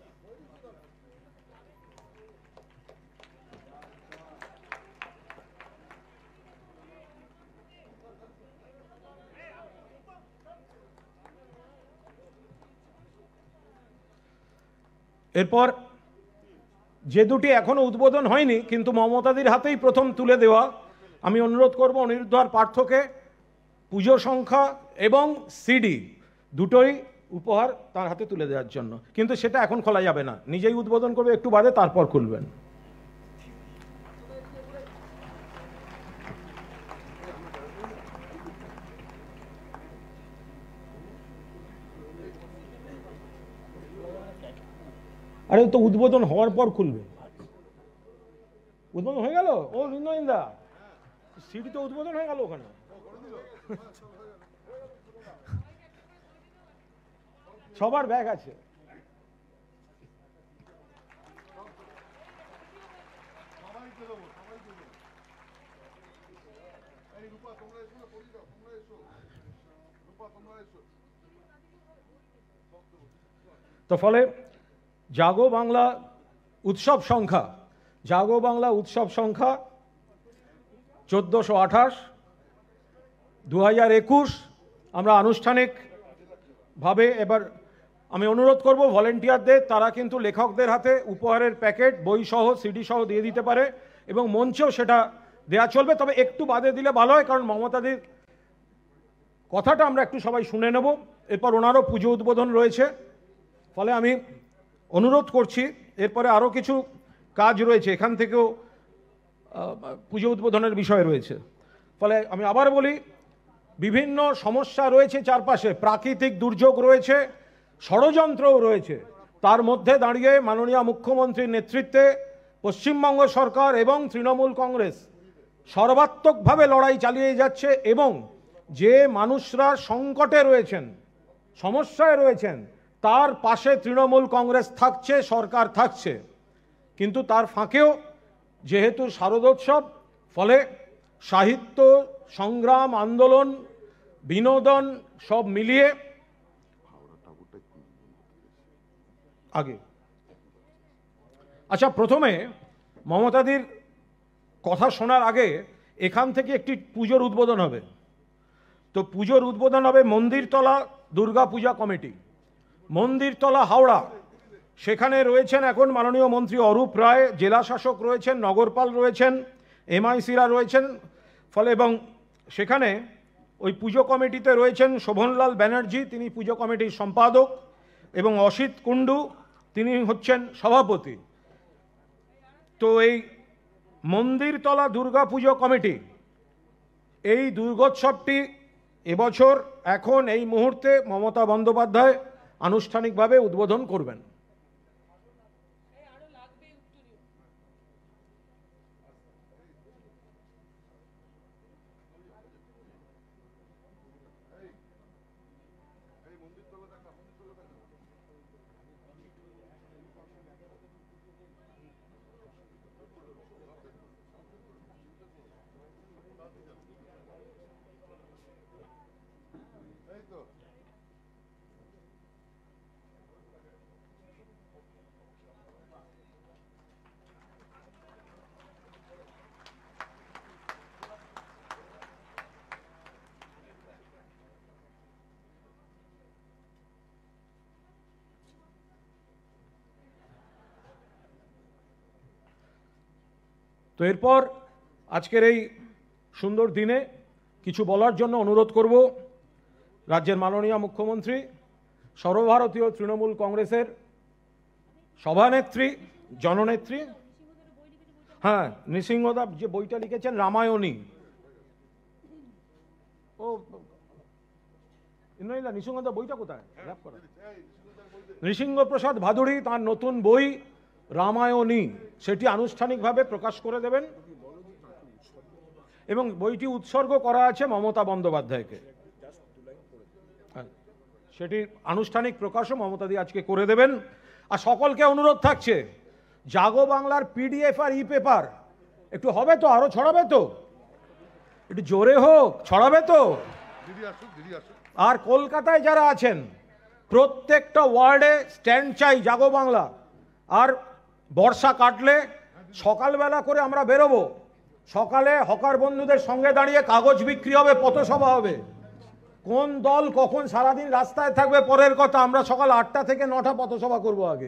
এরপর যে দুটি এখনো উদ্বোধন হয়নি কিন্তু মমতাদির হাতেই প্রথম তুলে দেওয়া, আমি অনুরোধ করব অনিরুদ্ধ আর পার্থকে পুজো সংখ্যা এবং সিডি দুটোই উপহার তার হাতে তুলে দেওয়ার জন্য। কিন্তু সেটা এখন খোলা যাবে না, নিজেই উদ্বোধন করবে একটু বাদে, তারপর খুলবেন। আরে তো উদ্বোধন হওয়ার পর খুলবে। উদ্বোধন হয়ে গেল? ও নিন্দা সিডি তো উদ্বোধন হয়ে গেল ওখানে। সবার ব্যাগ আছে। তো ফলে জাগো বাংলা উৎসব সংখ্যা, জাগো বাংলা উৎসব সংখ্যা 1428 2021 আমরা আনুষ্ঠানিকভাবে এবার আমি অনুরোধ করব ভলেন্টিয়ারদের, তারা কিন্তু লেখকদের হাতে উপহারের প্যাকেট বই সহ সিডি সহ দিয়ে দিতে পারে এবং মঞ্চেও সেটা দেয়া চলবে। তবে একটু বাদে দিলে ভালো হয়, কারণ মমতাদির কথাটা আমরা একটু সবাই শুনে নেব। এরপর ওনারও পুজো উদ্বোধন রয়েছে, ফলে আমি অনুরোধ করছি, এরপরে আরও কিছু কাজ রয়েছে, এখান থেকেও পুজো উদ্বোধনের বিষয় রয়েছে। ফলে আমি আবার বলি, বিভিন্ন সমস্যা রয়েছে চারপাশে, প্রাকৃতিক দুর্যোগ রয়েছে, ষড়যন্ত্রও রয়েছে। তার মধ্যে দাঁড়িয়ে মাননীয় মুখ্যমন্ত্রীর নেতৃত্বে পশ্চিমবঙ্গ সরকার এবং তৃণমূল কংগ্রেস সর্বাত্মকভাবে লড়াই চালিয়ে যাচ্ছে এবং যে মানুষরা সংকটে রয়েছেন, সমস্যায় রয়েছেন, তার পাশে তৃণমূল কংগ্রেস থাকছে, সরকার থাকছে। কিন্তু তার ফাঁকেও যেহেতু শারদোৎসব, ফলে সাহিত্য, সংগ্রাম, আন্দোলন, বিনোদন সব মিলিয়ে আগে। আচ্ছা, প্রথমে মমতাদির কথা শোনার আগে এখান থেকে একটি পুজোর উদ্বোধন হবে। তো পুজোর উদ্বোধন হবে মন্দিরতলা দুর্গা পূজা কমিটি, মন্দিরতলা, হাওড়া। সেখানে রয়েছেন এখন মাননীয় মন্ত্রী অরূপ রায়, জেলা শাসক রয়েছেন, নগরপাল রয়েছেন, এমআইসিরা রয়েছেন। ফলে এবং সেখানে ওই পুজো কমিটিতে রয়েছেন শোভনলাল ব্যানার্জি, তিনি পুজো কমিটির সম্পাদক, এবং অসিত কুণ্ডু, তিনি হচ্ছেন সভাপতি। তো এই মন্দিরতলা দুর্গা পুজো কমিটি এই দুর্গোৎসবটি এবছর এখন এই মুহূর্তে মমতা বন্দ্যোপাধ্যায় আনুষ্ঠানিকভাবে উদ্বোধন করবেন। তো এরপর আজকের এই সুন্দর দিনে কিছু বলার জন্য অনুরোধ করব রাজ্যের মাননীয় মুখ্যমন্ত্রী, সর্বভারতীয় তৃণমূল কংগ্রেসের সভানেত্রী, জননেত্রী, হ্যাঁ, নৃসিংহদা যে বইটা লিখেছেন রামায়ণী, ও নৃসিংহদা বইটা কোথায়? নৃসিংহপ্রসাদ ভাদুড়ী তার নতুন বই রামায়ণী সেটি আনুষ্ঠানিকভাবে প্রকাশ করে দেবেন, এবং বইটি উৎসর্গ করা আছে মমতা বন্দ্যোপাধ্যায়কে। সেটি আনুষ্ঠানিক প্রকাশও মমতাদি আজকে করে দেবেন। আর সকলকে অনুরোধ থাকছে, জাগো বাংলার পিডিএফ আর ই পেপার একটু হবে তো, আরো ছড়াবে তো, একটু জোরে হোক, ছড়াবে তো। আর কলকাতায় যারা আছেন প্রত্যেকটা ওয়ার্ডে স্ট্যান্ড চাই জাগো বাংলা। আর বর্ষা কাটলে সকালবেলা করে আমরা বেরোবো, সকালে হকার বন্ধুদের সঙ্গে দাঁড়িয়ে কাগজ বিক্রি হবে, পথসভা হবে। কোন দল কখন সারাদিন রাস্তায় থাকবে পরের কথা, আমরা সকাল 8টা থেকে 9টা পথসভা করবো আগে।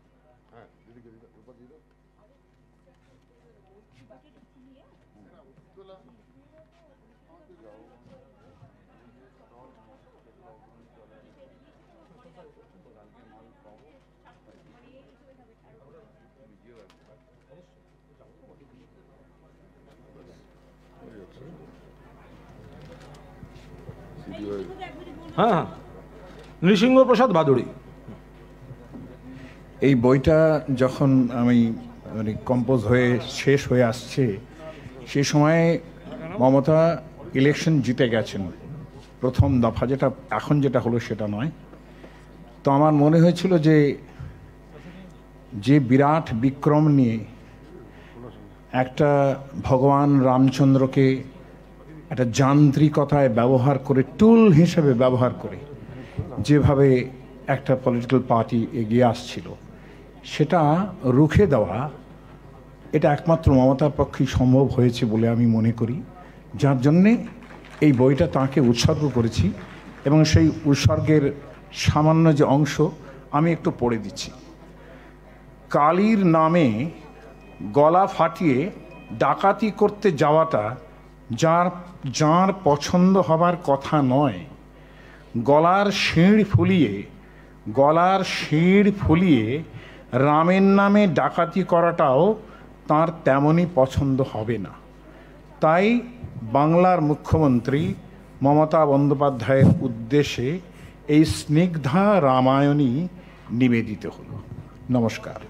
হ্যাঁ, নৃসিংহপ্রসাদ ভাদুড়ী। এই বইটা যখন আমি কম্পোজ হয়ে শেষ হয়ে আসছে, সে সময়ে মমতা ইলেকশন জিতে গেছেন প্রথম দফা, যেটা এখন যেটা হলো সেটা নয়। তো আমার মনে হয়েছিল যে বিরাট বিক্রম নিয়ে একটা ভগবান রামচন্দ্রকে একটা যান্ত্রিকতায় ব্যবহার করে, টুল হিসেবে ব্যবহার করে যেভাবে একটা পলিটিক্যাল পার্টি এগিয়ে আসছিল, সেটা রুখে দেওয়া, এটা একমাত্র মমতার পক্ষেই সম্ভব হয়েছে বলে আমি মনে করি। যার জন্যে এই বইটা তাকে উৎসর্গ করেছি, এবং সেই উৎসর্গের সামান্য যে অংশ আমি একটু পড়ে দিচ্ছি। কালীর নামে গলা ফাটিয়ে ডাকাতি করতে যাওয়াটা যার পছন্দ হবার কথা নয়, গলার শিড় ফুলিয়ে রামের নামে ডাকাতি করাটাও তার তেমনই পছন্দ হবে না। তাই বাংলার মুখ্যমন্ত্রী মমতা বন্দ্যোপাধ্যায়ের উদ্দেশ্যে এই স্নিগ্ধা রামায়ণী নিবেদিত হলো। নমস্কার।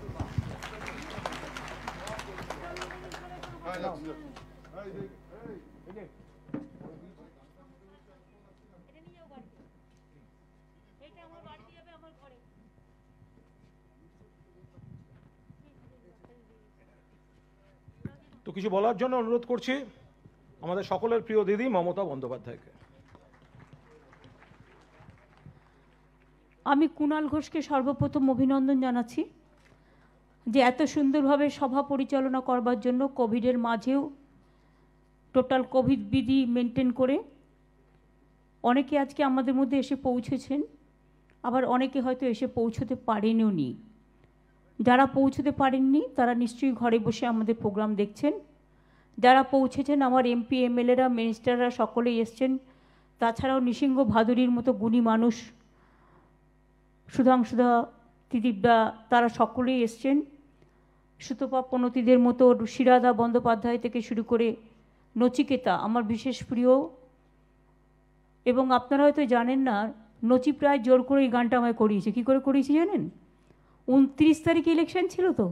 তো কিছু বলার জন্য অনুরোধ করছি আমাদের সকলের প্রিয় দিদি মমতা বন্দ্যোপাধ্যায়কে। আমি কুণাল ঘোষকে সর্বপ্রথম অভিনন্দন জানাচ্ছি যে এত সুন্দরভাবে সভা পরিচালনা করবার জন্য কোভিডের মাঝেও টোটাল কোভিড বিধি মেনটেন করে অনেকে আজকে আমাদের মধ্যে এসে পৌঁছেছেন, আবার অনেকে হয়তো এসে পৌঁছতে পারেনও নি। যারা পৌঁছতে পারেননি তারা নিশ্চয়ই ঘরে বসে আমাদের প্রোগ্রাম দেখছেন। যারা পৌঁছেছেন আমার এমপি এমএলএরা মিনিস্টাররা সকলেই এসছেন। তাছাড়াও নৃসিংহ ভাদুরীর মতো গুণী মানুষ, সুধাংশুদা, ত্রিদীপদা, তারা সকলেই এসছেন। সুতপা পনতিদের মতো শিরাদা বন্দ্যোপাধ্যায় থেকে শুরু করে নচিকেতা আমার বিশেষ প্রিয়। এবং আপনারা হয়তো জানেন না, নচি প্রায় জোর করে এই গানটা আমায় করিয়েছে। কী করে করিয়েছে জানেন? 29 তারিখে ইলেকশন ছিল, তো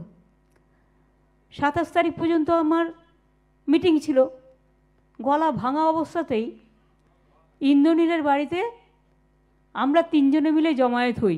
27 তারিখ পর্যন্ত আমার মিটিং ছিল। গলা ভাঙা অবস্থাতেই ইন্দ্রনীলের বাড়িতে আমরা 3 জনে মিলে জমায়েত হই।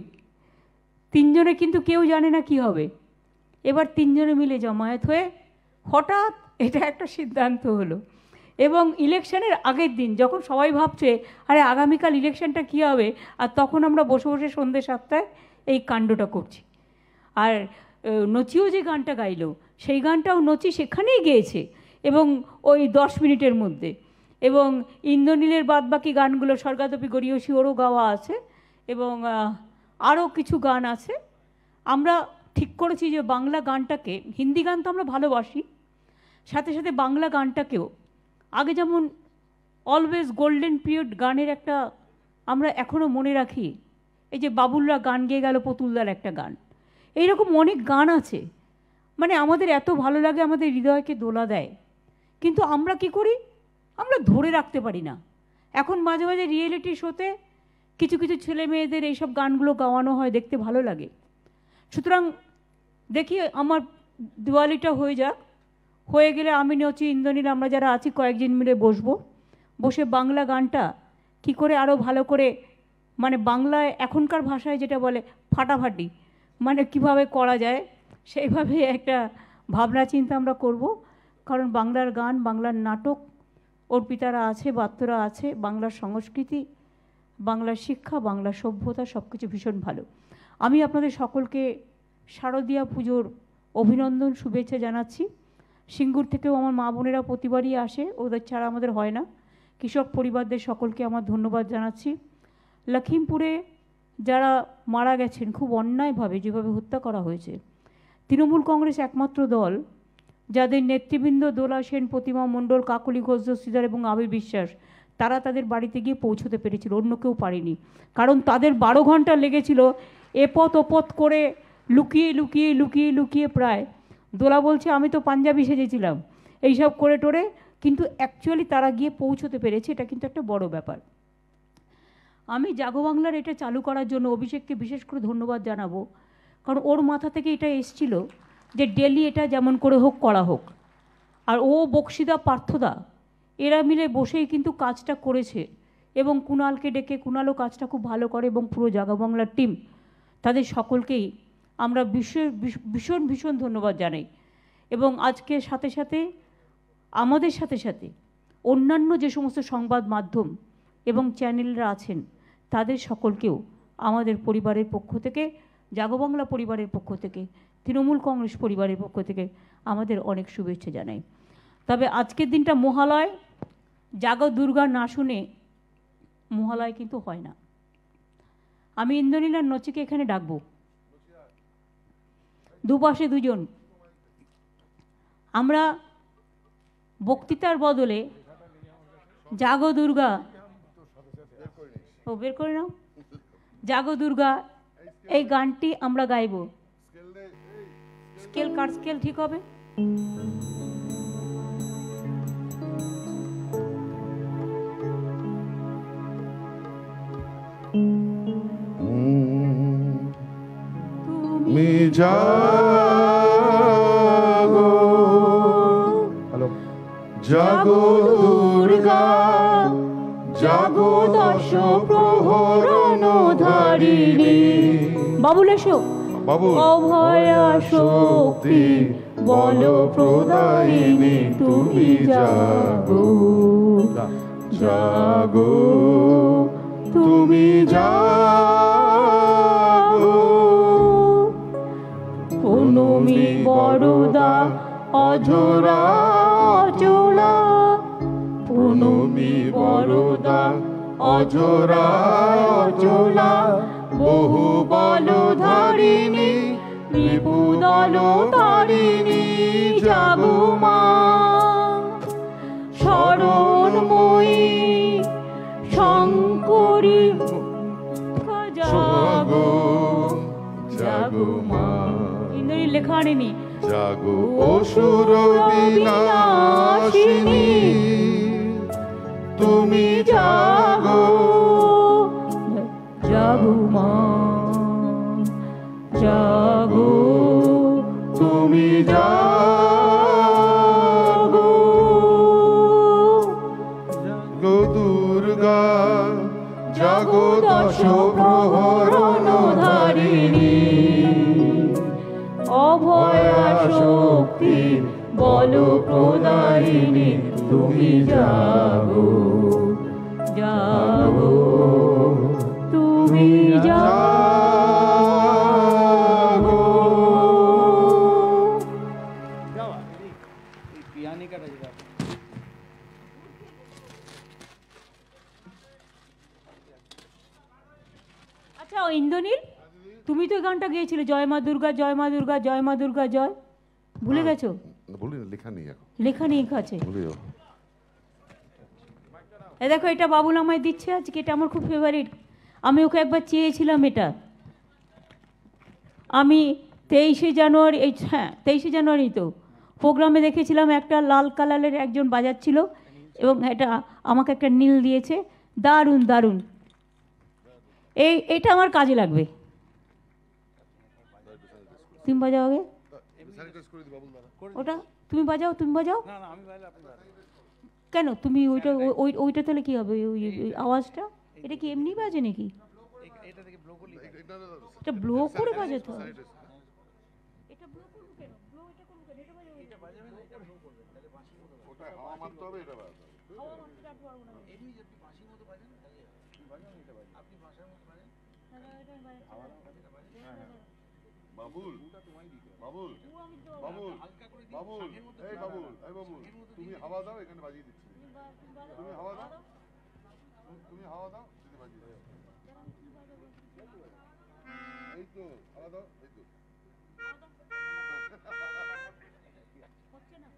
3 জনে কিন্তু কেউ জানে না কি হবে। এবার 3 জনে মিলে জমায়েত হয়ে হঠাৎ এটা একটা সিদ্ধান্ত হলো। এবং ইলেকশনের আগের দিন যখন সবাই ভাবছে আরে আগামীকাল ইলেকশনটা কী হবে, আর তখন আমরা বসে বসে সন্ধ্যে 7টায় এই কাণ্ডটা করছি। আর নচিও যে গানটা গাইলো সেই গানটাও নচি সেখানেই গেয়েছে, এবং ওই 10 মিনিটের মধ্যে। এবং ইন্দ্রনীলের বাদবাকি গানগুলো স্বর্গাদপি গড়িয়সী ওরও গাওয়া আছে, এবং আরও কিছু গান আছে। আমরা ঠিক করেছি যে বাংলা গানটাকে, হিন্দি গান তো আমরা ভালোবাসি, সাথে সাথে বাংলা গানটাকেও আগে যেমন অলওয়েজ গোল্ডেন পিরিয়ড গানের একটা আমরা এখনও মনে রাখি। এই যে বাবুলরা গান গেয়ে গেল, পুতুলদার একটা গান, এইরকম অনেক গান আছে, মানে আমাদের এত ভালো লাগে, আমাদের হৃদয়কে দোলা দেয়। কিন্তু আমরা কি করি, আমরা ধরে রাখতে পারি না। এখন মাঝে মাঝে রিয়েলিটি শোতে কিছু কিছু ছেলে মেয়েদের এইসব গানগুলো গাওয়ানো হয়, দেখতে ভালো লাগে। সুতরাং দেখি আমার দিওয়ালিটা হয়ে যাক, হয়ে গেলে আমি নচি ইন্দ্রনীল আমরা যারা আছি কয়েকজন মিলে বসবো, বসে বাংলা গানটা কি করে আরও ভালো করে, মানে বাংলায় এখনকার ভাষায় যেটা বলে ফাটাফাটি, মানে কিভাবে করা যায় সেইভাবে একটা ভাবনা চিন্তা আমরা করব। কারণ বাংলার গান, বাংলার নাটক, অর্পিতারা আছে, বাত্যরা আছে, বাংলার সংস্কৃতি, বাংলার শিক্ষা, বাংলার সভ্যতা সব কিছু ভীষণ ভালো। আমি আপনাদের সকলকে শারদীয়া পুজোর অভিনন্দন, শুভেচ্ছা জানাচ্ছি। সিঙ্গুর থেকেও আমার মা বোনেরা প্রতিবারই আসে, ওদের ছাড়া আমাদের হয় না। কৃষক পরিবারদের সকলকে আমার ধন্যবাদ জানাচ্ছি। লখিমপুরে যারা মারা গেছেন খুব অন্যায়ভাবে, যেভাবে হত্যা করা হয়েছে, তৃণমূল কংগ্রেস একমাত্র দল যাদের নেতৃবৃন্দ দোলা সেন, প্রতিমা মণ্ডল, কাকলি ঘোষ, দস্তিদার এবং আবির বিশ্বাস, তারা তাদের বাড়িতে গিয়ে পৌঁছতে পেরেছিল, অন্য কেউ পারেনি। কারণ তাদের 12 ঘন্টা লেগেছিল এপথ ওপথ করে, লুকিয়ে লুকিয়ে লুকিয়ে লুকিয়ে, প্রায় দোলা বলছে আমি তো পাঞ্জাবি সেজেছিলাম, এইসব করে টোরে, কিন্তু অ্যাকচুয়ালি তারা গিয়ে পৌঁছতে পেরেছে। এটা কিন্তু একটা বড় ব্যাপার। আমি জাগো বাংলার এটা চালু করার জন্য অভিষেককে বিশেষ করে ধন্যবাদ জানাবো, কারণ ওর মাথা থেকে এটা এসছিল যে ডেলি এটা যেমন করে হোক করা হোক। আর ও, বক্সিদা, পার্থদা এরা মিলে বসেই কিন্তু কাজটা করেছে, এবং কুণালকে ডেকে, কুণালও কাজটা খুব ভালো করে, এবং পুরো জাগো বাংলার টিম, তাদের সকলকেই আমরা ভীষণ ভীষণ ধন্যবাদ জানাই। এবং আজকে সাথে সাথে আমাদের সাথে সাথে অন্যান্য যে সমস্ত সংবাদ মাধ্যম এবং চ্যানেলরা আছেন তাদের সকলকেও আমাদের পরিবারের পক্ষ থেকে, জাগো বাংলা পরিবারের পক্ষ থেকে, তৃণমূল কংগ্রেস পরিবারের পক্ষ থেকে আমাদের অনেক শুভেচ্ছা জানাই। তবে আজকের দিনটা মহালয়, জাগো দুর্গা না শুনে মহালয় কিন্তু হয় না। আমি ইন্দ্রনীল আর নচিকে এখানে ডাকবো, দুপাশে দুজন। আমরা বক্তৃতার বদলে জাগো দুর্গা, ও বের করে নাও, জাগো দুর্গা এই গানটি আমরা গাইব। স্কেল কার, স্কেল ঠিক হবে? তুমি জাগো, জাগো দুর্গা, জাগো দশ প্রহরণ ধারিণী। বাবুল এসো। অভয়া শক্তি বল প্রদায়িনী, তুমি জাগো, জাগো, তুমি জাগো, বরদা অঝোরা অচলা, প্রণমী বরদা অজরা অচলা, বহু বল ধারিণী বিপুদল তারিণী জাগো মা, শরণময়ী শঙ্করী জাগো জাগো মা, ইন্দ্রের লেখা আনেনি। জাগো অসুর বিনাশিনী, তুমি জাগো জাগো মা, জাগো তুমি জাগো, জাগো দুর্গা জাগো দশ প্রহরণ ধারিণী, অভয়া শক্তি বল প্রদায়িনী, তুমি জাগো জাগো, তুমি জাগো। আচ্ছা ইন্দ্রনীল, তুমি তো এই গানটা গেয়েছিলে, জয় মা দুর্গা জয় মা দুর্গা জয় মা দুর্গা জয়, ভুলে গেছো? বলি না, লেখা নেই এখন, লেখা নেই কাছে। ভুলে যাও। এ দেখো, এটা বাবুল আমায় দিচ্ছে আজকে, এটা আমার খুব ফেভারিট। আমি ওকে একবার চেয়েছিলাম এটা, আমি 23শে জানুয়ারি, এই হ্যাঁ 23শে জানুয়ারি তো প্রোগ্রামে দেখেছিলাম, একটা লাল কালারের একজন বাজাচ্ছিল এবং এটা আমাকে একটা নীল দিয়েছে, দারুণ দারুণ। এটা আমার কাজে লাগবে। তুমি বাজাও আগে, ওটা তুমি বাজাও, তুমি বাজাও। কেন তুমি ওইটা ওইটা তাহলে কি হবে? ওই আওয়াজটা এটা কি এমনি বাজে নাকি? এটা ব্লো করে বাজাতে হবে। এটা ব্লো করব কেন? ব্লো এটা করব কেন? এটা বাজাও, এটা বাজাবে না, এটা ব্লো করবে, তাহলে বাঁশির মতো ওটা হাওয়া মারতে হবে, এটা বাজাতে হবে। হাওয়া মারতে পারবো না এমনি, যদি বাঁশির মতো বাজেন তাহলে আপনি বাজান, এটা বাজান, আপনি বাঁশির মতো বাজেন, তাহলে এটা বাজাতে হবে। বাবুল বাবুল বাবুল বাবুল, এই বাবুল, এই বাবুল, তুমি হাওয়া দাও, এখানে বাজিয়ে দিচ্ছি। তুমি হাওয়া দাও, তুমি হাওয়া দাও, যদি বাজিয়ে দাও। এই তো হাওয়া দাও, এই তো হচ্ছে না।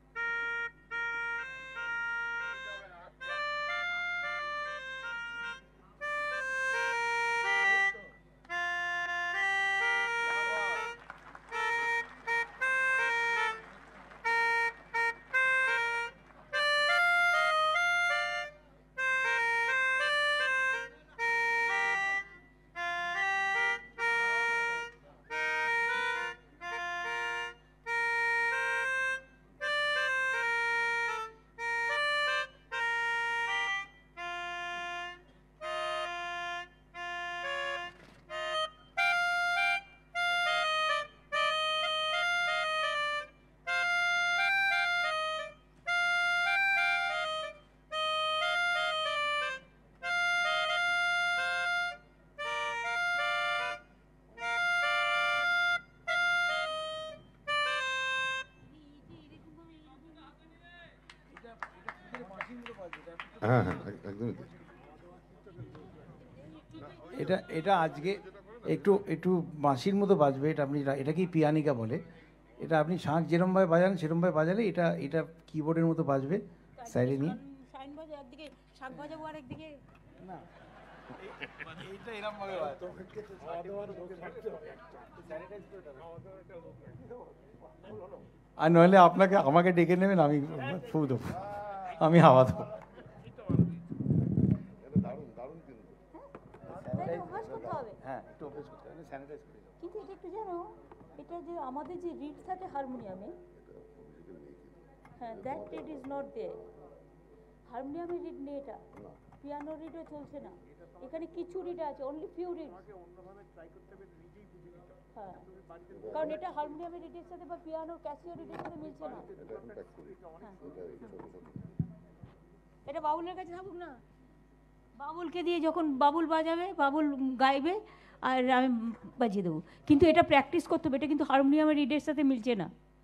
হ্যাঁ হ্যাঁ একদমই তাই। এটা এটা আজকে একটু একটু বাঁশির মতো বাজবে, এটা আপনি এটা কি পিয়ানিকা বলে, এটা আপনি শাঁখ যেরমভাবে বাজান সেরমভাবে বাজালে এটা এটা কিবোর্ডের মতো বাজবে সাইডে নিয়ে। শাইন বাজে একদিকে, শাক বাজাবো আর একদিকে না এইটা এরকম ভাবে বাজে, আর নইলে আপনাকে আমাকে ডেকে নেবেন, আমি ফু দেবো, আমি হাওয়া দেবো। হ্যাঁ একটু অভ্যেস করতে হবে, স্যানিটাইজ করে দাও। কিন্তু এটা একটু জানো, এটা যে আমাদের যে রিড থাকে হারমোনিয়ামে, হ্যাঁ that reed is not there. হারমোনিয়ামে রিড নেই, এটা পিয়ানো রিডও চলছে না, এখানে কিছু রিড আছে, অনলি ফিউ রিড। হ্যাঁ, কারণ এটা হারমোনিয়ামের রিডের সাথে বা পিয়ানোর ক্যাসিও রিডের সাথে মিলছে না। এটা বাবুলের কাছে থাকুক না, বাবুলকে দিয়ে যখন বাবুল বাজাবে, বাবুল গাইবে আর আমি বাজিয়ে দেবো, কিন্তু এটা প্র্যাকটিস করতে হবে, এটা কিন্তু হারমোনিয়ামের রিডের সাথে মিলছে না।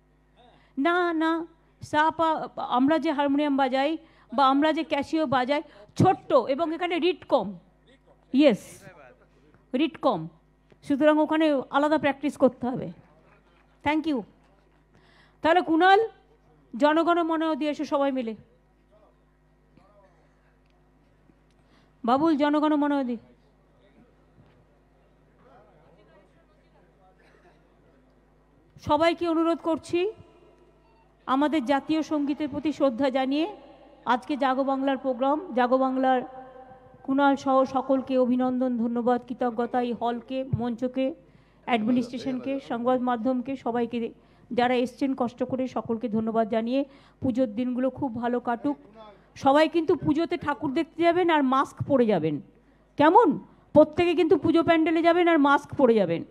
না না আমরা যে হারমোনিয়াম বাজাই বা আমরা যে ক্যাসিও বাজাই ছোট্ট, এবং এখানে রিট কম। ইয়েস, রিট কম, সুতরাং ওখানে আলাদা প্র্যাকটিস করতে হবে। Thank you. তাহলে কুণাল, জনগণ মন দিয়ে এসো সবাই মিলে। বাবুল, জনগণ মন দি। সবাইকে অনুরোধ করছি আমাদের জাতীয় সঙ্গীতের প্রতি শ্রদ্ধা জানিয়ে আজকে জাগো বাংলার প্রোগ্রাম, জাগো বাংলার কুণাল সহ সকলকে অভিনন্দন, ধন্যবাদ, কৃতজ্ঞতা, এই হলকে, মঞ্চকে, অ্যাডমিনিস্ট্রেশনকে, সংবাদ মাধ্যমকে, সবাইকে যারা এসছেন কষ্ট করে, সকলকে ধন্যবাদ জানিয়ে পুজোর দিনগুলো খুব ভালো কাটুক। সবাই কিন্তু পুজোতে ঠাকুর দেখতে যাবেন আর মাস্ক পরে যাবেন, কেমন? প্রত্যেকে কিন্তু পুজো প্যান্ডেলে যাবেন আর মাস্ক পরে যাবেন।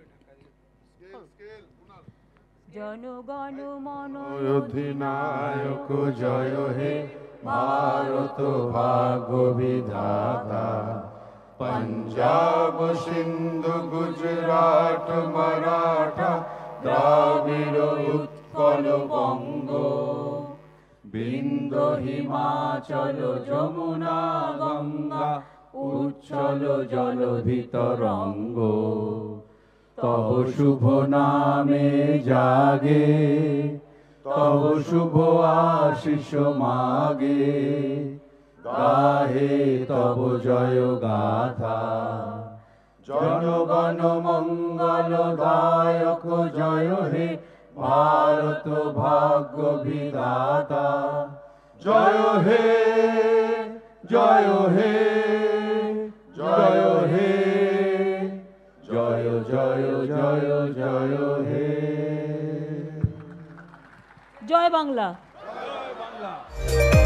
জনগণ মন অধিনায়ক জয় হে ভারত ভাগ্য বিধাতা, পঞ্জাব সিন্ধু গুজরাট মারাঠা দ্রাবিড় উৎকল বঙ্গ, বিন্ধ্য হিমাচল যমুনা গঙ্গা উচ্ছল জলধি তরঙ্গ, তব শুভ নামে জাগে, তব শুভ আশিস মাগে, গাহে তব জয় গাথা। জনগণ মঙ্গল দায়ক জয় হে ভারত ভাগ্য বিধাতা, জয় হে জয় হে জয় হে জয় জয় জয় জয় হে। জয় বাংলা। জয় বাংলা।